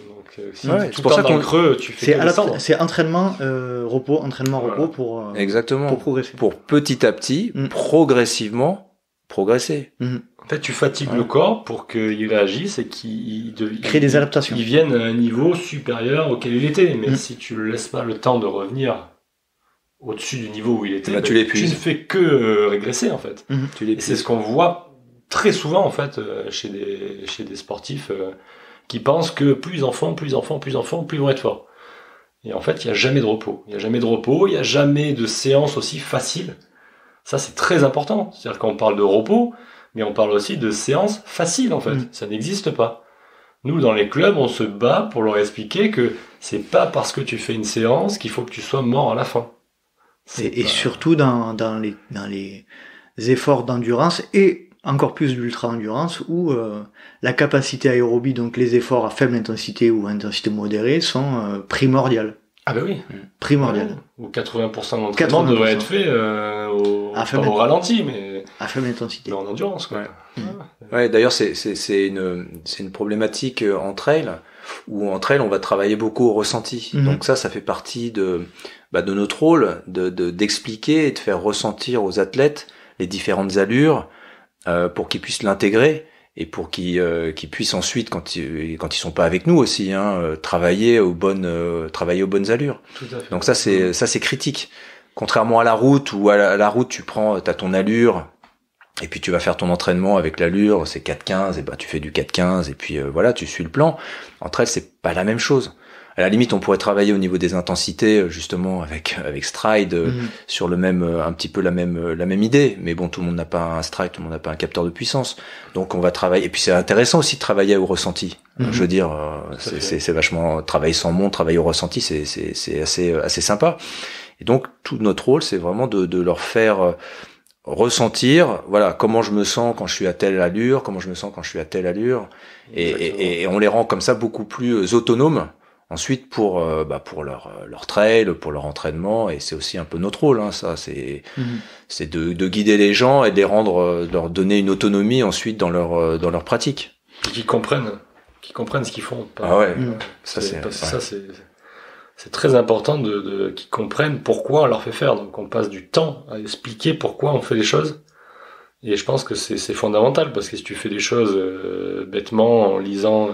Si c'est pour ça qu'on creux, tu fais c'est entraînement repos, repos pour exactement pour progresser. Pour petit à petit, progressivement progresser. En fait, tu fatigues le corps pour qu'il réagisse et qu'il crée des adaptations. Il vienne à un niveau supérieur auquel il était. Mais si tu ne laisses pas le temps de revenir au-dessus du niveau où il était, tu l'épuises. Tu ne fais que régresser en fait. Et c'est ce qu'on voit très souvent en fait chez des sportifs qui pensent que plus ils en font, plus ils vont être forts. Et en fait, il n'y a jamais de repos. Il n'y a jamais de séance aussi facile. Ça, c'est très important. C'est-à-dire qu'on parle de repos, mais on parle aussi de séances faciles, en fait. Ça n'existe pas. Nous, dans les clubs, on se bat pour leur expliquer que c'est pas parce que tu fais une séance qu'il faut que tu sois mort à la fin. Et surtout dans les efforts d'endurance et encore plus d'ultra-endurance où la capacité aérobie, donc les efforts à faible intensité ou à intensité modérée, sont primordiales. Ah bah oui. Primordial. Ou 80% d'entraînement devrait être fait au ralenti, mais à faible intensité. Mais en endurance, quoi. Ouais, d'ailleurs, c'est une problématique en trail, où en trail, on va travailler beaucoup au ressenti. Donc ça fait partie de notre rôle, d'expliquer et de faire ressentir aux athlètes les différentes allures, pour qu'ils puissent l'intégrer. Et pour qu'ils puissent ensuite, quand ils sont pas avec nous aussi, travailler aux bonnes allures. Tout à fait. Donc ça c'est critique. Contrairement à la route, où à la route t'as ton allure, et puis tu vas faire ton entraînement avec l'allure, c'est 4-15, et tu fais du 4-15, et puis voilà, tu suis le plan. En trail, c'est pas la même chose. À la limite, on pourrait travailler au niveau des intensités, justement, avec Stride, sur un petit peu la même idée. Mais bon, tout le monde n'a pas un Stride, tout le monde n'a pas un capteur de puissance. Donc, on va travailler. Et puis, c'est intéressant aussi de travailler au ressenti. Je veux dire, c'est vachement, travailler sans montre, travailler au ressenti, c'est assez sympa. Et donc, tout notre rôle, c'est vraiment de leur faire ressentir, voilà, comment je me sens quand je suis à telle allure, comment je me sens quand je suis à telle allure. Et on les rend comme ça beaucoup plus autonomes. Ensuite pour leur trail, pour leur entraînement, et c'est aussi un peu notre rôle, ça c'est de guider les gens et de de leur donner une autonomie ensuite dans leur pratique. Et qu'ils comprennent ce qu'ils font. C'est très important qu'ils comprennent pourquoi on leur fait faire. Donc on passe du temps à expliquer pourquoi on fait les choses. Et je pense que c'est fondamental, parce que si tu fais des choses bêtement en lisant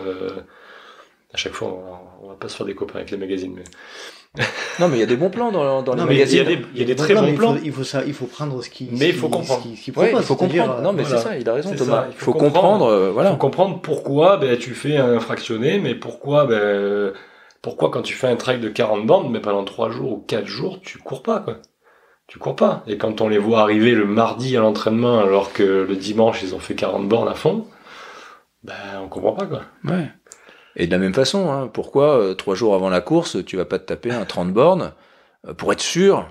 à chaque fois, on va pas se faire des copains avec les magazines, mais non, mais il y a des bons plans dans les magazines. Il y a des très bons plans. Il faut prendre ce qui. Mais il faut comprendre. Il faut comprendre. Non, mais c'est ça. Il a raison, Thomas. Il faut comprendre. Voilà. Il faut comprendre pourquoi tu fais un fractionné, mais pourquoi quand tu fais un trail de 40 bornes, mais pendant 3 jours ou 4 jours, tu cours pas, quoi. Tu cours pas. Et quand on les voit arriver le mardi à l'entraînement, alors que le dimanche ils ont fait 40 bornes à fond, on comprend pas, quoi. Ouais. Et de la même façon, pourquoi 3 jours avant la course, tu vas pas te taper un 30 bornes pour être sûr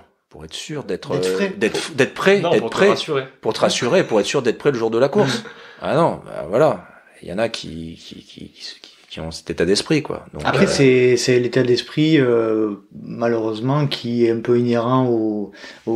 d'être prêt, pour te rassurer, pour être sûr d'être prêt le jour de la course. Ah non, voilà, il y en a qui ont cet état d'esprit, quoi. Donc, après c'est l'état d'esprit malheureusement qui est un peu inhérent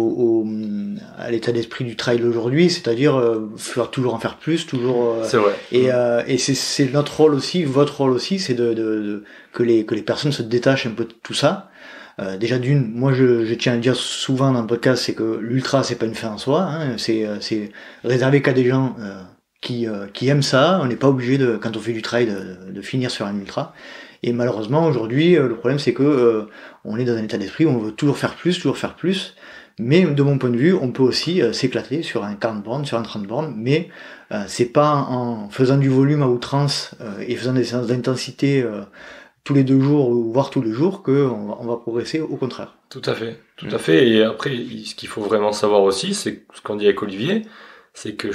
à l'état d'esprit du trail d'aujourd'hui, c'est-à-dire toujours en faire plus, toujours c'est vrai. Et c'est notre rôle aussi, votre rôle aussi, c'est que les personnes se détachent un peu de tout ça. Déjà d'une, moi je tiens à le dire souvent dans le podcast, c'est que l'ultra c'est pas une fin en soi, c'est réservé qu'à des gens qui aiment ça. On n'est pas obligé quand on fait du trail de finir sur un ultra. Et malheureusement aujourd'hui le problème c'est que on est dans un état d'esprit où on veut toujours faire plus. Mais de mon point de vue, on peut aussi s'éclater sur un 40 bornes, sur un 30 bornes, mais c'est pas en faisant du volume à outrance et faisant des séances d'intensité tous les 2 jours ou voire tous les jours qu'on va progresser, au contraire. Tout à fait. Et après, ce qu'il faut vraiment savoir aussi, c'est ce qu'on dit avec Olivier, c'est que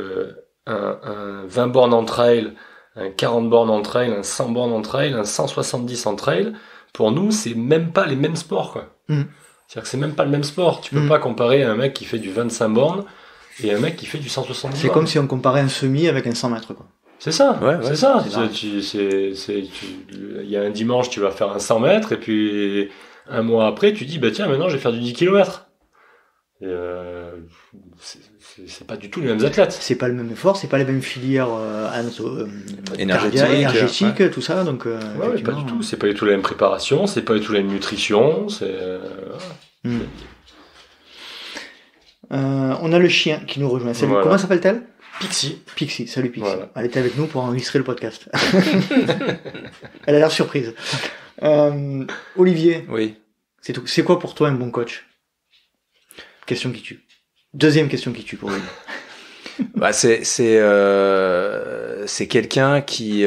un 20 bornes en trail, un 40 bornes en trail, un 100 bornes en trail, un 170 en trail, pour nous, c'est même pas les mêmes sports, quoi. C'est-à-dire que c'est même pas le même sport. Tu peux pas comparer un mec qui fait du 25 bornes et un mec qui fait du 170 C'est bornes. comme si on comparait un semi avec un 100 mètres, quoi. C'est ça, Ouais, c'est ça. c'est Il y a un dimanche, tu vas faire un 100 mètres, et puis un mois après, tu dis, bah tiens, maintenant je vais faire du 10 km. Et c'est pas du tout les mêmes athlètes. C'est pas le même effort, c'est pas les mêmes filières énergétiques, tout ça. Donc, ouais, pas du tout. C'est pas du tout la même préparation, c'est pas du tout la même nutrition. On a le chien qui nous rejoint. Voilà. Comment s'appelle-t-elle? Pixie. Pixie, salut Pixie. Voilà. Elle était avec nous pour enregistrer le podcast. Elle a l'air surprise. Olivier, Oui. c'est tout. C'est quoi pour toi un bon coach? Question qui tue. Deuxième question qui tue pour lui. Bah c'est quelqu'un qui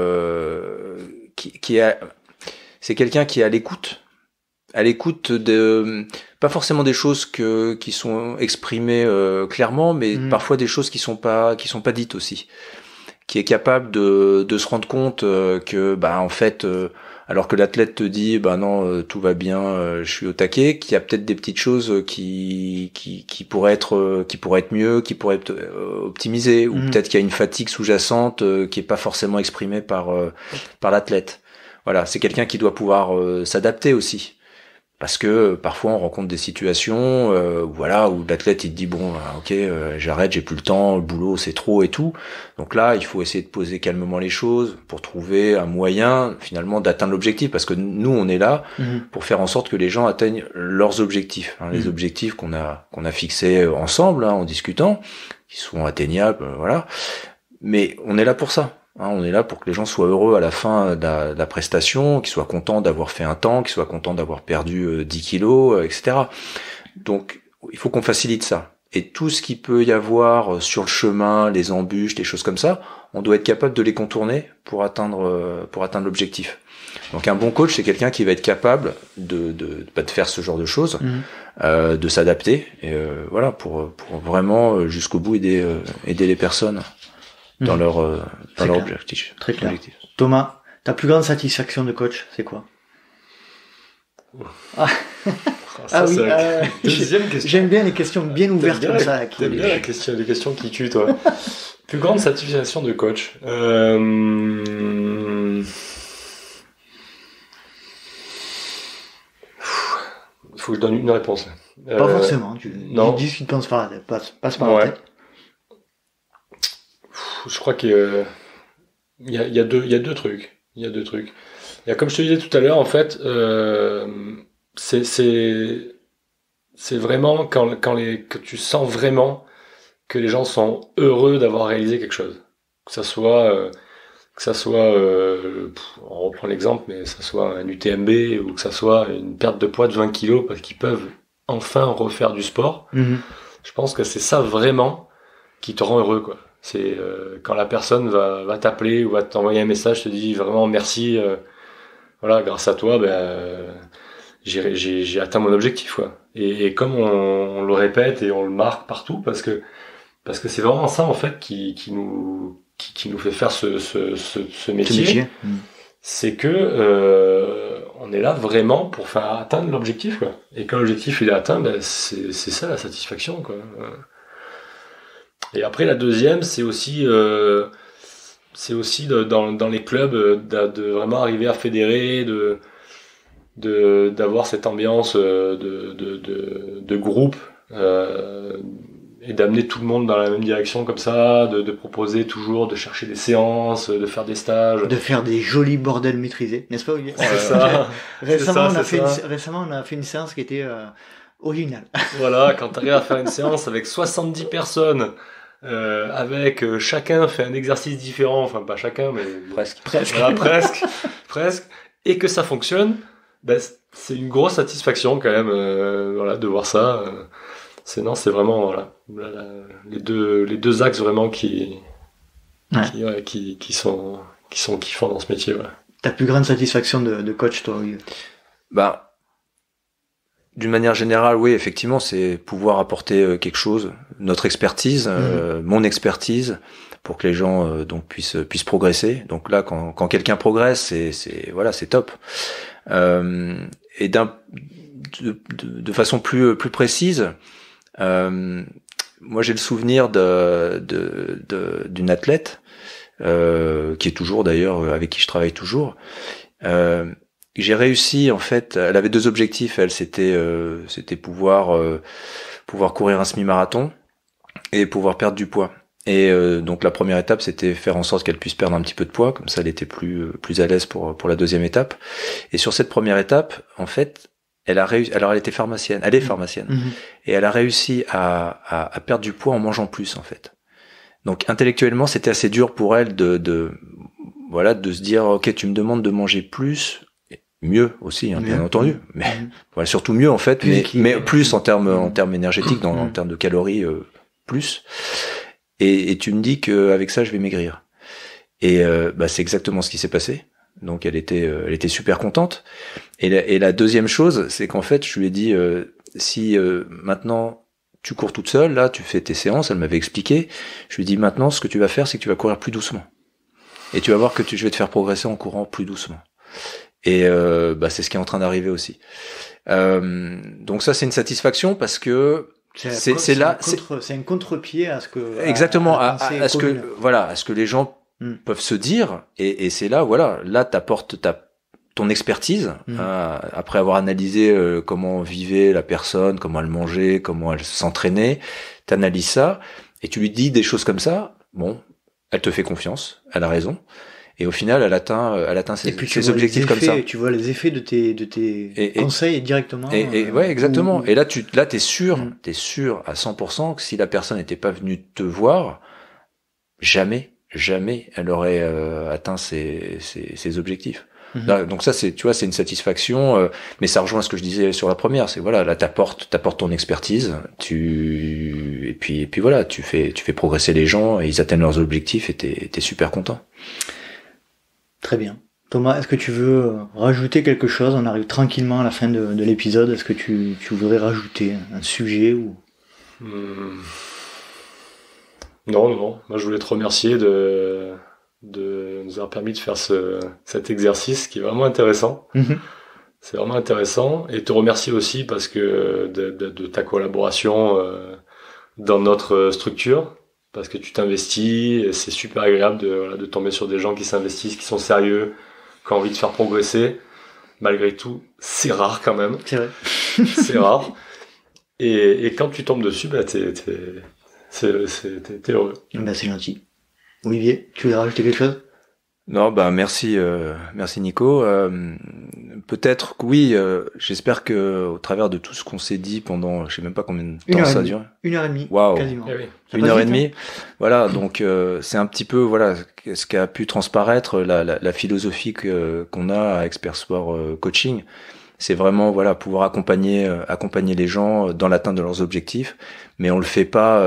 c'est quelqu'un qui est à l'écoute de pas forcément des choses qui sont exprimées clairement, mais parfois des choses qui sont pas dites aussi, qui est capable de se rendre compte que bah en fait alors que l'athlète te dit bah non tout va bien, je suis au taquet, qu'il y a peut-être des petites choses qui pourraient être mieux, qui pourraient être optimisées, ou peut-être qu'il y a une fatigue sous-jacente qui est pas forcément exprimée par l'athlète. Voilà, c'est quelqu'un qui doit pouvoir s'adapter aussi. Parce que parfois on rencontre des situations où l'athlète il te dit bon ok j'arrête, j'ai plus le temps, le boulot c'est trop et tout. Donc là il faut essayer de poser calmement les choses pour trouver un moyen finalement d'atteindre l'objectif, parce que nous on est là pour faire en sorte que les gens atteignent leurs objectifs, les objectifs qu'on a fixés ensemble en discutant, qui sont atteignables, voilà. Mais on est là pour ça. On est là pour que les gens soient heureux à la fin de la prestation, qu'ils soient contents d'avoir fait un temps, qu'ils soient contents d'avoir perdu 10 kilos, etc. Donc, il faut qu'on facilite ça. Et tout ce qu'il peut y avoir sur le chemin, les embûches, les choses comme ça, on doit être capable de les contourner pour atteindre l'objectif. Donc, un bon coach, c'est quelqu'un qui va être capable de faire ce genre de choses, de s'adapter, et voilà, pour vraiment jusqu'au bout aider les personnes dans leur objectif. Très clair. Thomas, ta plus grande satisfaction de coach, c'est quoi? Ça, oui, deuxième question. J'aime bien les questions bien ouvertes comme ça. T'aimes bien les questions qui tuent, toi. Plus grande satisfaction de coach. Il faut que je donne une réponse. Pas forcément. Tu dis ce qui te passe par la tête. Passe par la tête. Je crois qu'il y a deux trucs. Il y a, comme je te disais tout à l'heure, en fait, c'est vraiment que tu sens vraiment que les gens sont heureux d'avoir réalisé quelque chose. Que ça soit, on reprend l'exemple, mais que ça soit un UTMB ou que ça soit une perte de poids de 20 kilos parce qu'ils peuvent enfin refaire du sport. Je pense que c'est ça vraiment qui te rend heureux, quoi. C'est quand la personne va t'appeler ou va t'envoyer un message, te dit vraiment merci, voilà, grâce à toi, j'ai atteint mon objectif, quoi. Et comme on le répète et on le marque partout, parce que c'est vraiment ça en fait qui nous fait faire ce métier. C'est que on est là vraiment pour faire atteindre l'objectif, quoi. Et quand l'objectif il est atteint, c'est ça la satisfaction, quoi. Et après la deuxième, c'est aussi dans les clubs de vraiment arriver à fédérer, d'avoir cette ambiance de groupe et d'amener tout le monde dans la même direction comme ça, de proposer toujours, de chercher des séances, de faire des stages, de faire des jolis bordels maîtrisés, n'est-ce pas, Olivier? C'est ça. Récemment, on a fait une séance qui était originale. Voilà, quand tu arrives à faire une séance avec 70 personnes. Avec chacun fait un exercice différent, enfin pas chacun, mais presque. Voilà, presque, et que ça fonctionne, c'est une grosse satisfaction quand même, voilà, de voir ça. C'est vraiment voilà, les deux axes vraiment qui sont kiffants dans ce métier. Voilà. Ta plus grande satisfaction de coach, toi, Olivier? D'une manière générale, oui, effectivement, c'est pouvoir apporter quelque chose, notre expertise, mon expertise, pour que les gens donc puissent progresser. Donc là, quand quelqu'un progresse, c'est top. Et de façon plus précise, moi j'ai le souvenir d'une athlète qui est toujours d'ailleurs avec qui je travaille toujours. J'ai réussi en fait. Elle avait 2 objectifs. Elle, c'était pouvoir courir un semi-marathon et pouvoir perdre du poids. Et donc la première étape, c'était faire en sorte qu'elle puisse perdre un petit peu de poids, comme ça elle était plus à l'aise pour la deuxième étape. Et sur cette première étape, en fait, elle a réussi. Alors elle était pharmacienne, elle est pharmacienne, et elle a réussi à perdre du poids en mangeant plus en fait. Donc intellectuellement, c'était assez dur pour elle de se dire ok, tu me demandes de manger plus, mieux aussi, bien entendu, mais voilà, surtout mieux en fait, mais plus en termes énergétiques, en termes de calories plus. Et tu me dis qu'avec ça, je vais maigrir. Et c'est exactement ce qui s'est passé. Donc elle était super contente. Et la deuxième chose, c'est qu'en fait, je lui ai dit si maintenant tu cours toute seule, là, tu fais tes séances. Elle m'avait expliqué. Je lui ai dit maintenant, ce que tu vas faire, c'est que tu vas courir plus doucement. Et tu vas voir que je vais te faire progresser en courant plus doucement. Et c'est ce qui est en train d'arriver aussi. Donc ça, c'est une satisfaction parce que c'est un contre-pied à ce que exactement à ce que les gens peuvent se dire, et c'est là t'apportes ton expertise après avoir analysé comment vivait la personne, comment elle mangeait, comment elle s'entraînait, t'analyses ça et tu lui dis des choses comme ça. Bon, elle te fait confiance, elle a raison. Et au final, elle atteint ses objectifs comme ça. Tu vois les effets de tes conseils directement. Ouais, exactement. Et là, t'es sûr à 100% que si la personne n'était pas venue te voir, jamais elle aurait atteint ses objectifs. Là, donc ça, c'est une satisfaction, mais ça rejoint ce que je disais sur la première. C'est là, t'apportes ton expertise, et puis voilà, tu fais progresser les gens et ils atteignent leurs objectifs et t'es super content. Très bien. Thomas, est-ce que tu veux rajouter quelque chose? On arrive tranquillement à la fin de l'épisode. Est-ce que tu voudrais rajouter un sujet ou... Non. Moi, je voulais te remercier de nous avoir permis de faire cet exercice qui est vraiment intéressant. C'est vraiment intéressant. Et te remercier aussi parce que de ta collaboration dans notre structure. Parce que tu t'investis, et c'est super agréable de tomber sur des gens qui s'investissent, qui sont sérieux, qui ont envie de faire progresser. Malgré tout, c'est rare quand même. C'est vrai. C'est rare. Et quand tu tombes dessus, t'es heureux. C'est gentil. Olivier, tu voulais rajouter quelque chose? Non, merci Nico. Peut-être que oui, j'espère que au travers de tout ce qu'on s'est dit pendant, je sais même pas combien de temps ça a duré. 1h30. Waouh. Quasiment. Eh oui. 1h30. Voilà, donc c'est un petit peu ce qui a pu transparaître la philosophie qu'on a à Expert Sport Coaching. C'est vraiment pouvoir accompagner les gens dans l'atteinte de leurs objectifs, mais on le fait pas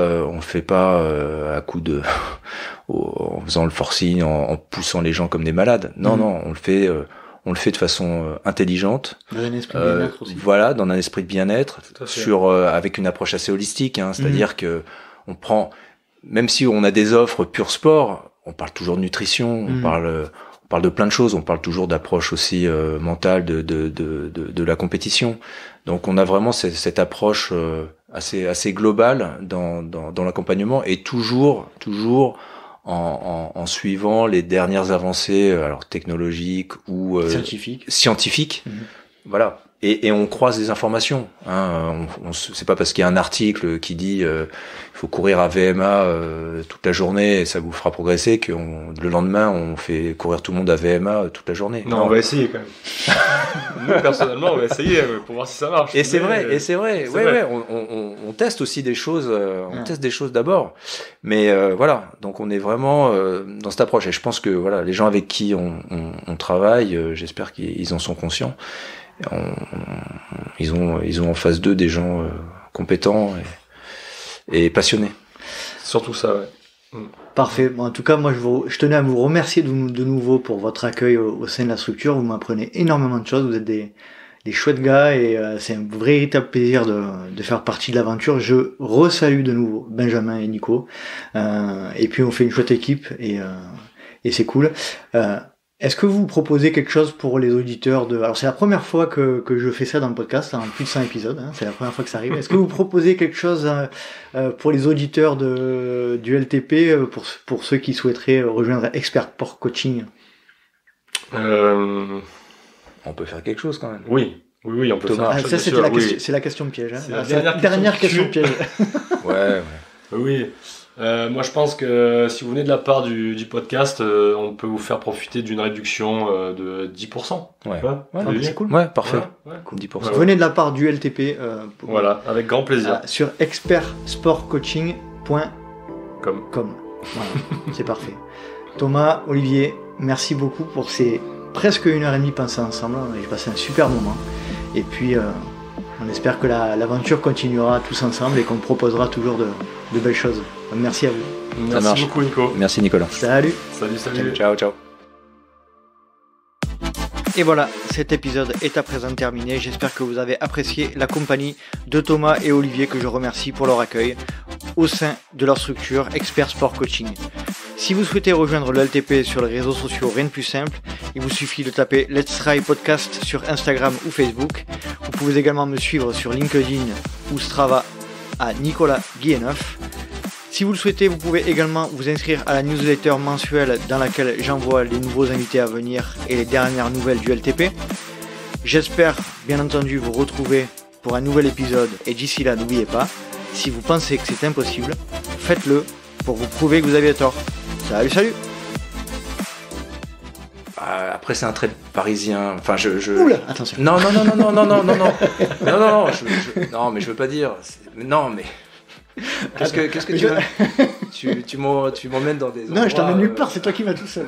à coup de en faisant le forcing, en poussant les gens comme des malades. Non, on le fait de façon intelligente. Dans un esprit de bien-être aussi. Voilà, dans un esprit de bien-être, avec une approche assez holistique, c'est-à-dire que on prend, même si on a des offres pur sport, on parle toujours de nutrition, on parle de plein de choses, on parle toujours d'approche aussi mentale de la compétition. Donc on a vraiment cette approche assez globale dans l'accompagnement et toujours en suivant les dernières avancées alors technologiques ou scientifiques. Voilà. Et on croise des informations. C'est pas parce qu'il y a un article qui dit il faut courir à VMA toute la journée et ça vous fera progresser que le lendemain on fait courir tout le monde à VMA toute la journée. Non, on va essayer quand même. Nous personnellement, on va essayer pour voir si ça marche. Et c'est vrai. Ouais. On teste aussi des choses. On teste des choses d'abord. Mais voilà. Donc on est vraiment dans cette approche. Et je pense que les gens avec qui on travaille, j'espère qu'ils en sont conscients. Ils ont en face d'eux des gens compétents et passionnés. Surtout ça, ouais. Parfait. Bon, en tout cas, moi, je tenais à vous remercier de nouveau pour votre accueil au sein de la structure. Vous m'apprenez énormément de choses. Vous êtes des chouettes gars et c'est un véritable plaisir de faire partie de l'aventure. Je resalue de nouveau Benjamin et Nico. Et puis, on fait une chouette équipe et c'est cool. Est-ce que vous proposez quelque chose pour les auditeurs de... Alors c'est la première fois que je fais ça dans le podcast, en plus de 100 épisodes, hein, c'est la première fois que ça arrive. Est-ce que vous proposez quelque chose pour les auditeurs du LTP, pour ceux qui souhaiteraient rejoindre Expert Sport Coaching? On peut faire quelque chose quand même. Oui, on peut faire quelque chose. Ça, c'était c'est la question piège. Hein. C'est la dernière question piège. Ouais. Oui. Moi, je pense que si vous venez de la part du podcast, on peut vous faire profiter d'une réduction de 10%. Ouais, c'est cool. Ouais, parfait. Ouais. 10%. Venez de la part du LTP. Voilà, avec grand plaisir. Sur expertsportcoaching.com. Voilà, c'est parfait. Thomas, Olivier, merci beaucoup pour ces presque 1h30 passées ensemble. J'ai passé un super moment. Et puis, on espère que l'aventure continuera tous ensemble et qu'on proposera toujours de belles choses. Merci à vous. Merci beaucoup, Nico. Merci, Nicolas. Salut. Salut. Ciao. Et voilà, cet épisode est à présent terminé. J'espère que vous avez apprécié la compagnie de Thomas et Olivier, que je remercie pour leur accueil au sein de leur structure Expert Sport Coaching. Si vous souhaitez rejoindre le LTP sur les réseaux sociaux, rien de plus simple, il vous suffit de taper Let's Try Podcast sur Instagram ou Facebook. Vous pouvez également me suivre sur LinkedIn ou Strava à Nicolas Guilleneuf. Si vous le souhaitez, vous pouvez également vous inscrire à la newsletter mensuelle dans laquelle j'envoie les nouveaux invités à venir et les dernières nouvelles du LTP. J'espère bien entendu vous retrouver pour un nouvel épisode, et d'ici là, n'oubliez pas, si vous pensez que c'est impossible, faites-le pour vous prouver que vous aviez tort. Salut. Après, c'est un trait parisien. Enfin, Oula, attention. Non, mais je veux pas dire. Non, mais qu'est-ce que tu m'emmènes dans des endroits... Non, je t'emmène nulle part. C'est toi qui vas tout seul.